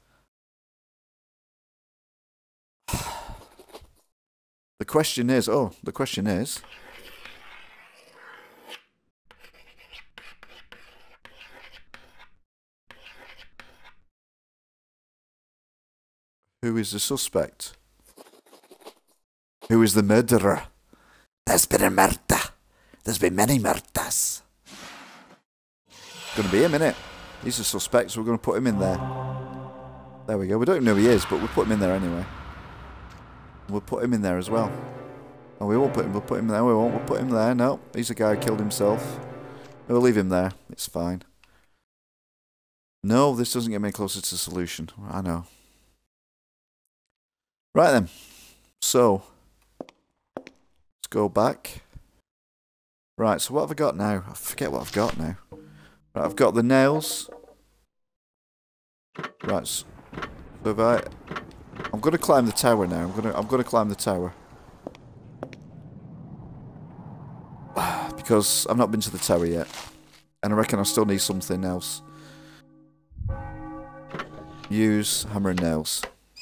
The question is... Who is the suspect? Who is the murderer? There's been a murder. There's been many murders. Going to be him, innit? He's a suspect, so we're going to put him in there. There we go. We don't even know who he is, but we'll put him in there anyway. We'll put him in there as well. Oh, we won't put him. We'll put him there. We won't. We'll put him there. No, he's a guy who killed himself. We'll leave him there. It's fine. No, this doesn't get me closer to the solution. I know. Right then. So, let's go back. Right, so what have I got now? I forget what I've got now. Right, I've got the nails. Right, so if I'm going to climb the tower now. I'm going to climb the tower. Because I've not been to the tower yet. And I reckon I still need something else. Use hammer and nails.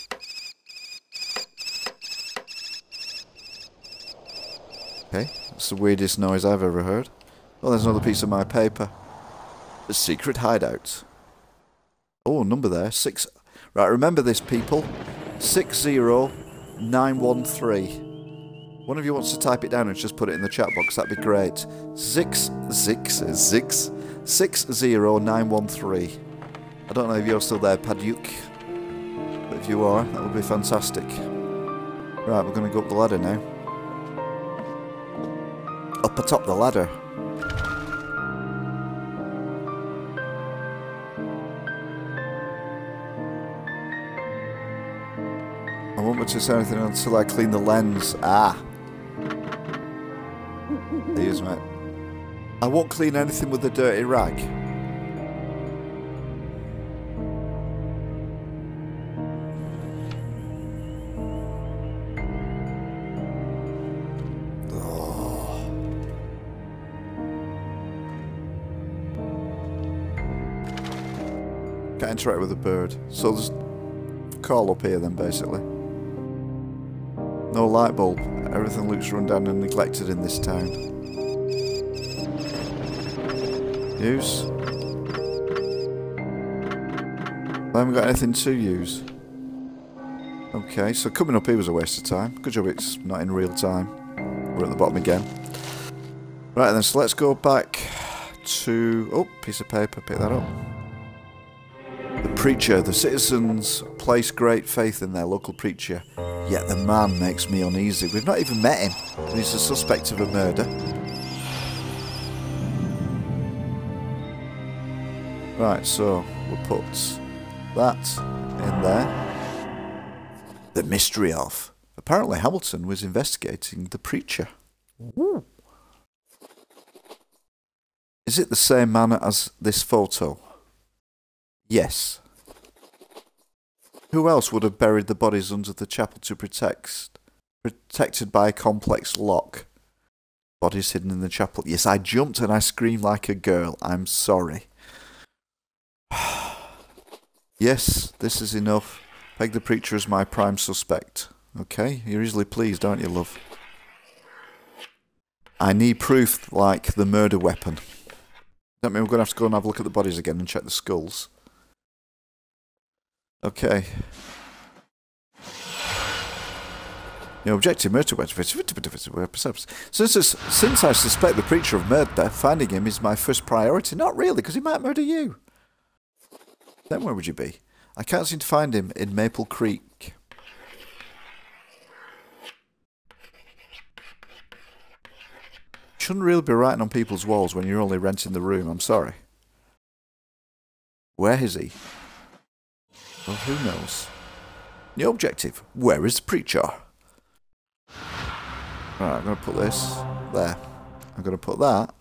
Okay, that's the weirdest noise I've ever heard. Oh, there's another piece of my paper. The secret hideout. Oh, number there. 6. Right, remember this, people. 60913. One of you wants to type it down and just put it in the chat box. That'd be great. 60913. I don't know if you're still there, Paduk. But if you are, that would be fantastic. Right, we're going to go up the ladder now. Up atop the ladder. I won't much to say anything until I clean the lens. Ah. Here's mate. I won't clean anything with a dirty rag. Can't interact with a bird. So there's call up here then, basically. No light bulb. Everything looks run down and neglected in this town. Use. I haven't got anything to use. Okay, so coming up here was a waste of time. Good job it's not in real time. We're at the bottom again. Right then, so let's go back to... Oh, piece of paper. Pick that up. preacher. The citizens place great faith in their local preacher. Yet the man makes me uneasy. We've not even met him. And he's a suspect of a murder. Right, so we'll put that in there. The mystery of. Apparently Hamilton was investigating the preacher. Ooh. Is it the same man as this photo? Yes. Who else would have buried the bodies under the chapel to protected by a complex lock? Bodies hidden in the chapel. Yes, I jumped and I screamed like a girl. I'm sorry. Yes, this is enough. Peg the preacher as my prime suspect. Okay, you're easily pleased, aren't you, love? I need proof like the murder weapon. That mean we're going to have to go and have a look at the bodies again and check the skulls. Okay. Your objective murder weapon. Since I suspect the preacher of murder, finding him is my first priority. Not really, because he might murder you. Then where would you be? I can't seem to find him in Maple Creek. Shouldn't really be writing on people's walls when you're only renting the room, I'm sorry. Where is he? Well, who knows? Your objective, where is the preacher? Right, I'm going to put this there. I'm going to put that.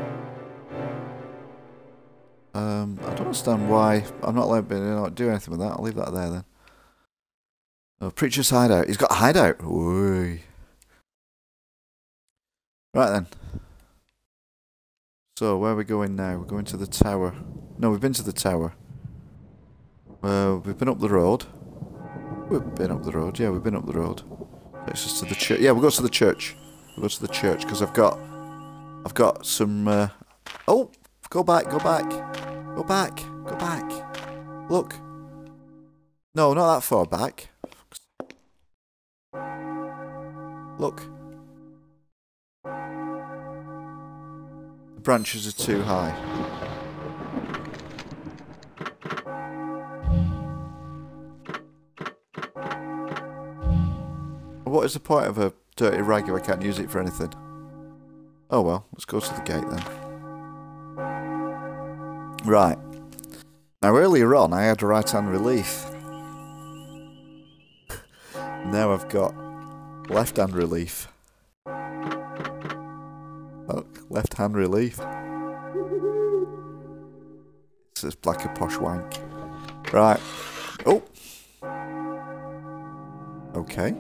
I don't understand why I'm not allowed to do anything with that. I'll leave that there then. Oh, preacher's hideout. He's got a hideout. Ooh. Right then. So, where are we going now? We're going to the tower. No, we've been to the tower. We've been up the road. We've been up the road. Yeah, we've been up the road. Takes us to the church. Yeah, we'll go to the church. We'll go to the church because I've got some. Oh, go back, go back, go back, go back. Look. No, not that far back. Look. The branches are too high. What is the point of a dirty rag if I can't use it for anything? Oh well, let's go to the gate then. Right. Now earlier on I had right hand relief. Now I've got left hand relief. Look, left hand relief. It's as black a posh wank. Right. Oh. Okay.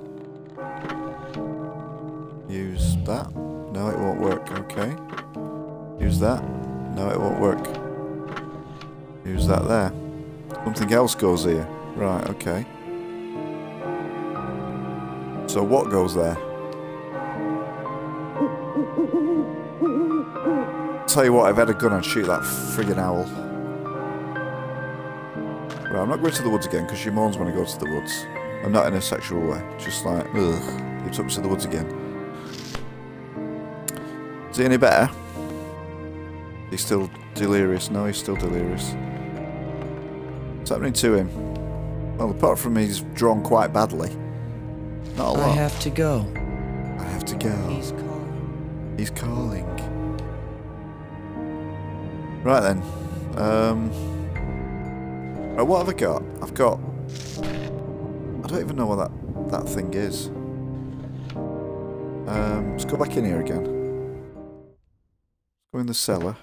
Use that. No, it won't work. Okay. Use that. No, it won't work. Use that there. Something else goes here. Right, okay. So what goes there? Tell you what, I've had a gun and shoot that friggin' owl. Right, I'm not going to the woods again because she moans when I go to the woods. I'm not in a sexual way. Just like, ugh. You took me to the woods again. Is he any better? He's still delirious. No, he's still delirious. What's happening to him? Well, apart from he's drawn quite badly. Not a lot. I have to go. I have to go. He's calling. He's calling. Right then. Right, what have I got? I've got... I don't even know what that thing is. Let's go back in here again. Go in the cellar.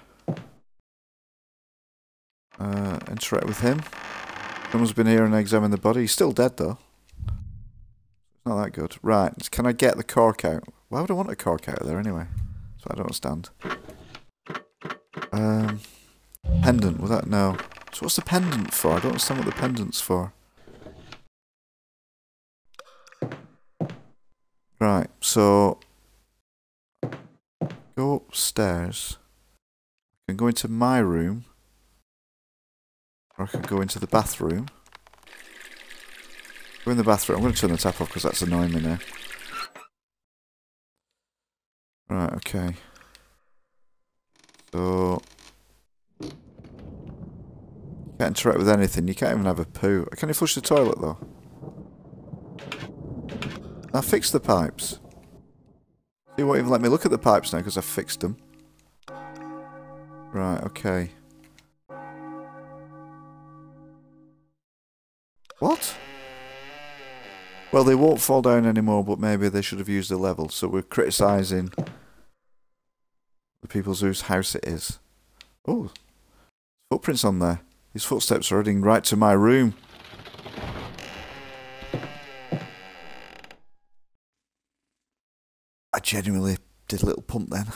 Interact with him. Someone's been here and examined the body. He's still dead though. It's not that good. Right, can I get the cork out? Why would I want a cork out of there anyway? So I don't understand. Pendant, was that? No. So what's the pendant for? I don't understand what the pendant's for. Right, so go upstairs. I can go into my room. Or I can go into the bathroom. Go in the bathroom. I'm going to turn the tap off because that's annoying me now. Right, okay. So... Can't interact with anything. You can't even have a poo. Can you flush the toilet though? I fixed the pipes. You won't even let me look at the pipes now because I fixed them. Right, okay. What? Well, they won't fall down anymore, but maybe they should have used a level. So we're criticising the people whose house it is. Oh, footprints on there. His footsteps are heading right to my room. I genuinely did a little pump then.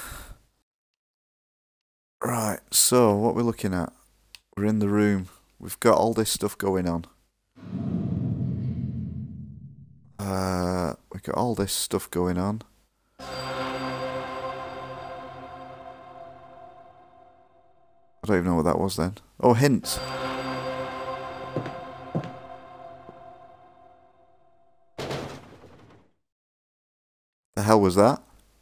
Right, so what we're looking at. We're in the room. We've got all this stuff going on. We've got all this stuff going on. I don't even know what that was then. Oh, hint. The hell was that?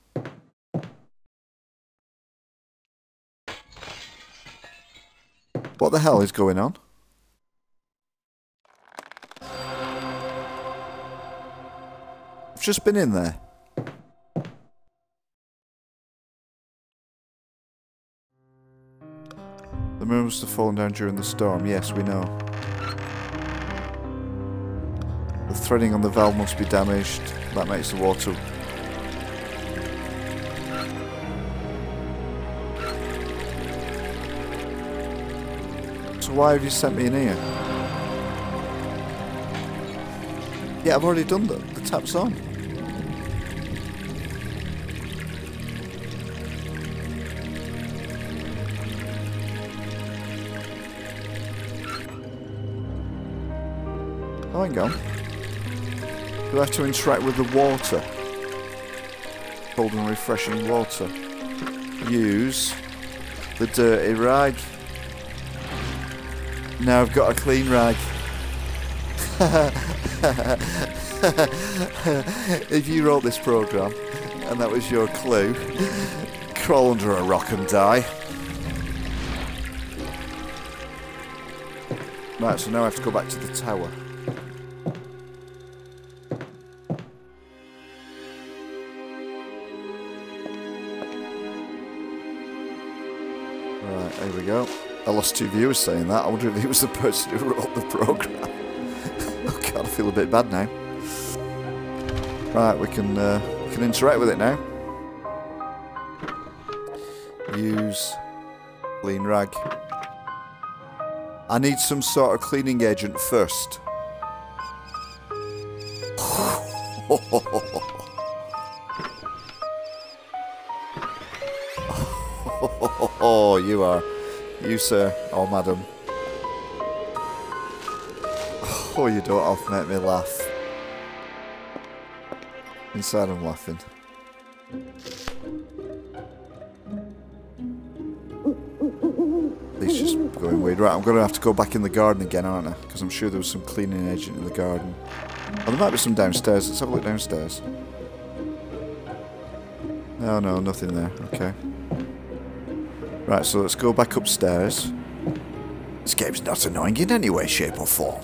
What the hell is going on? I've just been in there. The moon must have fallen down during the storm. Yes, we know. The threading on the valve must be damaged. That makes the water... So why have you sent me in here? Yeah, I've already done that. The tap's on. Oh, hang on. Do I have to interact with the water? Cold and refreshing water. Use the dirty rag. Now I've got a clean rag. If you wrote this program and that was your clue, crawl under a rock and die. Right, so now I have to go back to the tower. Right, there we go. I lost 2 viewers saying that. I wonder if he was the person who wrote the program. Oh god, I feel a bit bad now. Right, we can interact with it now. Use clean rag. I need some sort of cleaning agent first. Oh, you are. You, sir, or madam. Oh, you don't have to make me laugh. Inside I'm laughing. He's just going weird. Right, I'm going to have to go back in the garden again, aren't I? Because I'm sure there was some cleaning agent in the garden. Oh, there might be some downstairs. Let's have a look downstairs. No, no, nothing there. Okay. Right, so let's go back upstairs. This game's not annoying in any way, shape or form.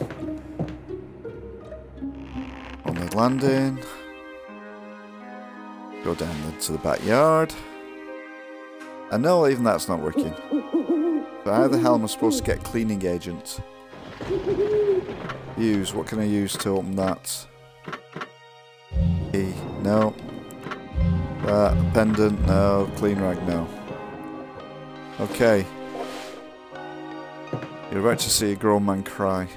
On the landing. Go down to the backyard. And no, even that's not working. So how the hell am I supposed to get cleaning agent? Use, what can I use to open that? E, no. That, pendant, no. Clean rag, no. Okay. You're about to see a grown man cry.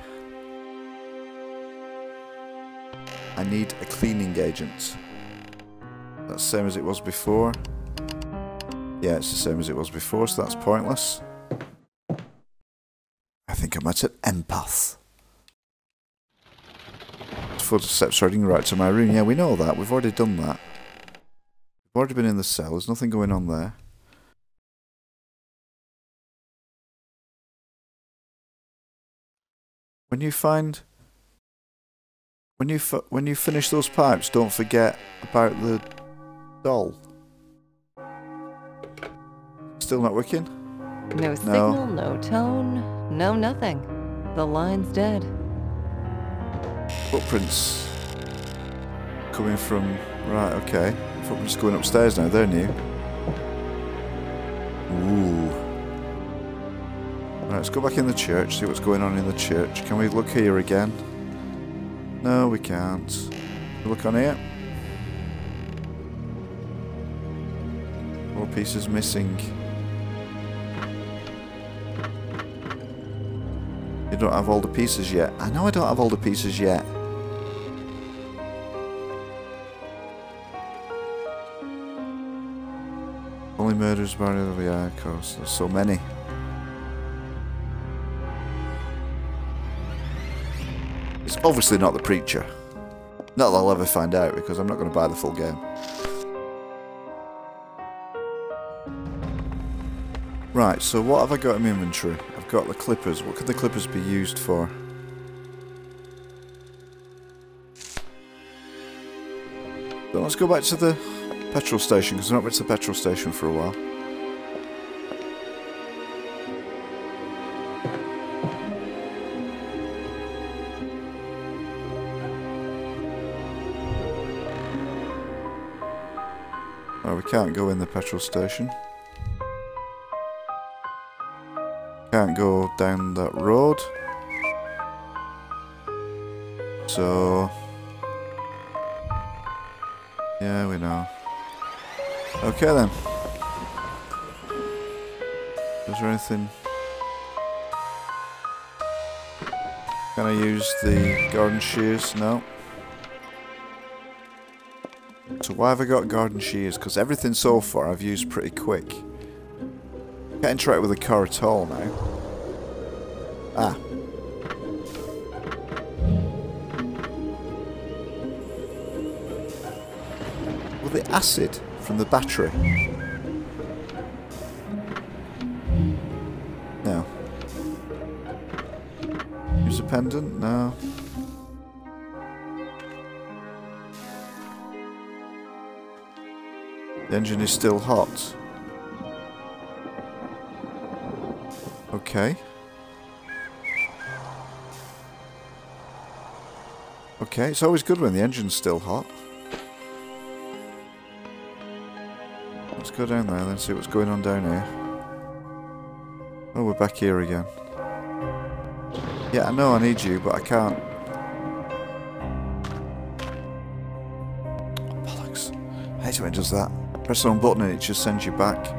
I need a cleaning agent. That's the same as it was before. Yeah, it's the same as it was before, so that's pointless. I think I'm at an empath. Footsteps heading right to my room. Yeah, we know that. We've already done that. We've already been in the cell. There's nothing going on there. When you find... When you finish those pipes, don't forget about the doll. Still not working? No signal, no tone, no nothing. The line's dead. Footprints coming from... Right, okay. Footprints going upstairs now, they're new. Ooh. Right, let's go back in the church, see what's going on in the church. Can we look here again? No, we can't. Look on here. More pieces missing. You don't have all the pieces yet. I know I don't have all the pieces yet. Only murders by the... Yeah, of course. There's so many. It's obviously not the preacher. Not that I'll ever find out, because I'm not going to buy the full game. Right, so what have I got in my inventory? I've got the clippers. What could the clippers be used for? So let's go back to the petrol station, because I've not been to the petrol station for a while. Oh, we can't go in the petrol station. Can't go down that road. So... yeah, we know. Okay then. Is there anything... Can I use the garden shears? No. So why have I got garden shears? Because everything so far I've used pretty quick. Can't interact with the car at all now. Ah. Well, the acid from the battery. No. Use a pendant? No. The engine is still hot. Okay. Okay, it's always good when the engine's still hot. Let's go down there and then see what's going on down here. Oh, we're back here again. Yeah, I know I need you, but I can't. Oh, bollocks. I hate when it does that. Press the wrong button and it just sends you back.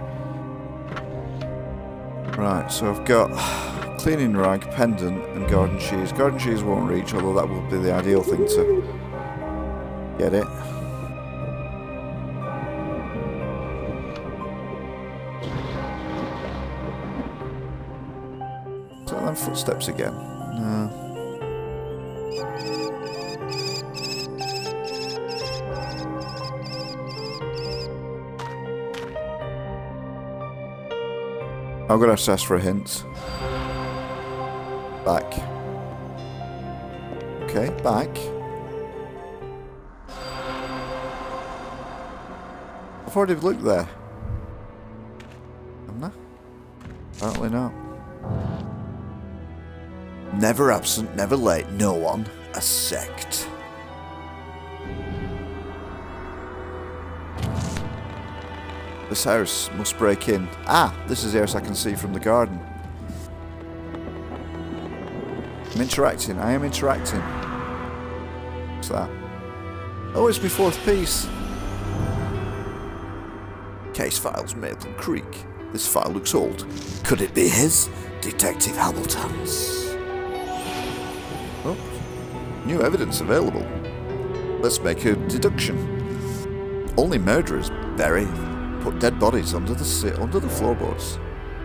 Right, so I've got cleaning rag, pendant, and garden shears. Garden shears won't reach, although that would be the ideal thing to get it. So then footsteps again. No. I'm gonna have to ask for a hint. Back. Okay, back. I've already looked there. Haven't I? Apparently not. Never absent, never late, no one. A sect. This house must break in. Ah, this is the house I can see from the garden. I'm interacting. I am interacting. What's that? Oh, it's my fourth piece. Case files, Mapel Creek. This file looks old. Could it be his? Detective Hamilton's. Oh, new evidence available. Let's make a deduction. Only murderers bury. Put dead bodies under the floorboards.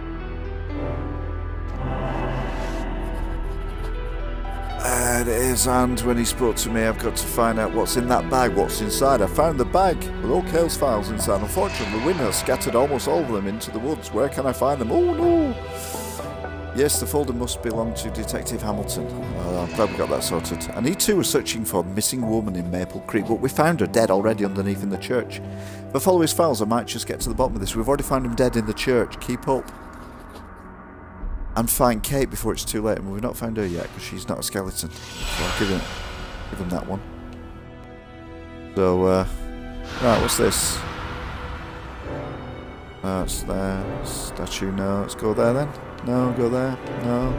It is, and when he spoke to me, I've got to find out what's in that bag, what's inside. I found the bag with all case files inside. Unfortunately, the wind has scattered almost all of them into the woods. Where can I find them? Oh no! Yes, the folder must belong to Detective Hamilton. I'm glad we got that sorted. And he too was searching for a missing woman in Mapel Creek, but we found her dead already underneath in the church. If I follow his files, I might just get to the bottom of this. We've already found him dead in the church. Keep up. and find Kate before it's too late. And we've not found her yet because she's not a skeleton. So I'll give him that one. So, right, what's this? It's there. Statue, no. Let's go there then. No, go there. No.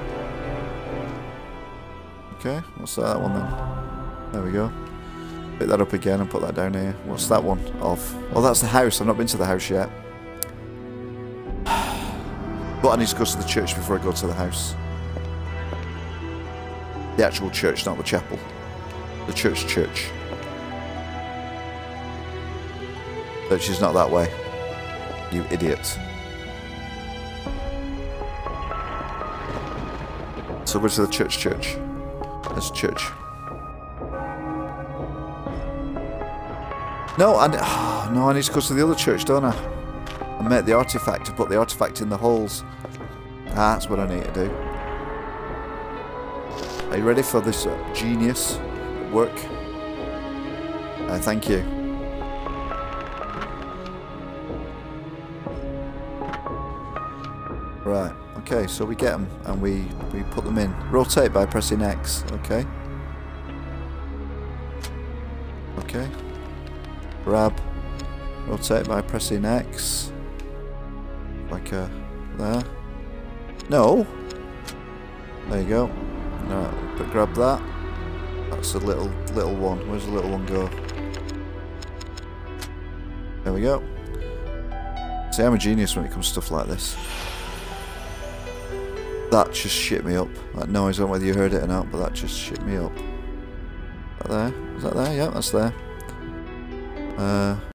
Okay, what's that one then? There we go. Pick that up again and put that down here. What's that one of? Oh, that's the house. I've not been to the house yet. But I need to go to the church before I go to the house. The actual church, not the chapel. The church. Which is not that way. You idiot. So go to the church. There's a church. No, I need to go to the other church, don't I? And make the artifact, to put the artifact in the holes. That's what I need to do. Are you ready for this genius work? Thank you. Right, okay, so we get them and we put them in. Rotate by pressing X, okay. Okay. Grab. Rotate by pressing X. Like there. No! There you go. Right, but grab that. That's a little one. Where's the little one go? There we go. See, I'm a genius when it comes to stuff like this. That just shit me up. That noise, I don't know whether you heard it or not, but that just shit me up. Is that there? Is that there? Yeah, that's there.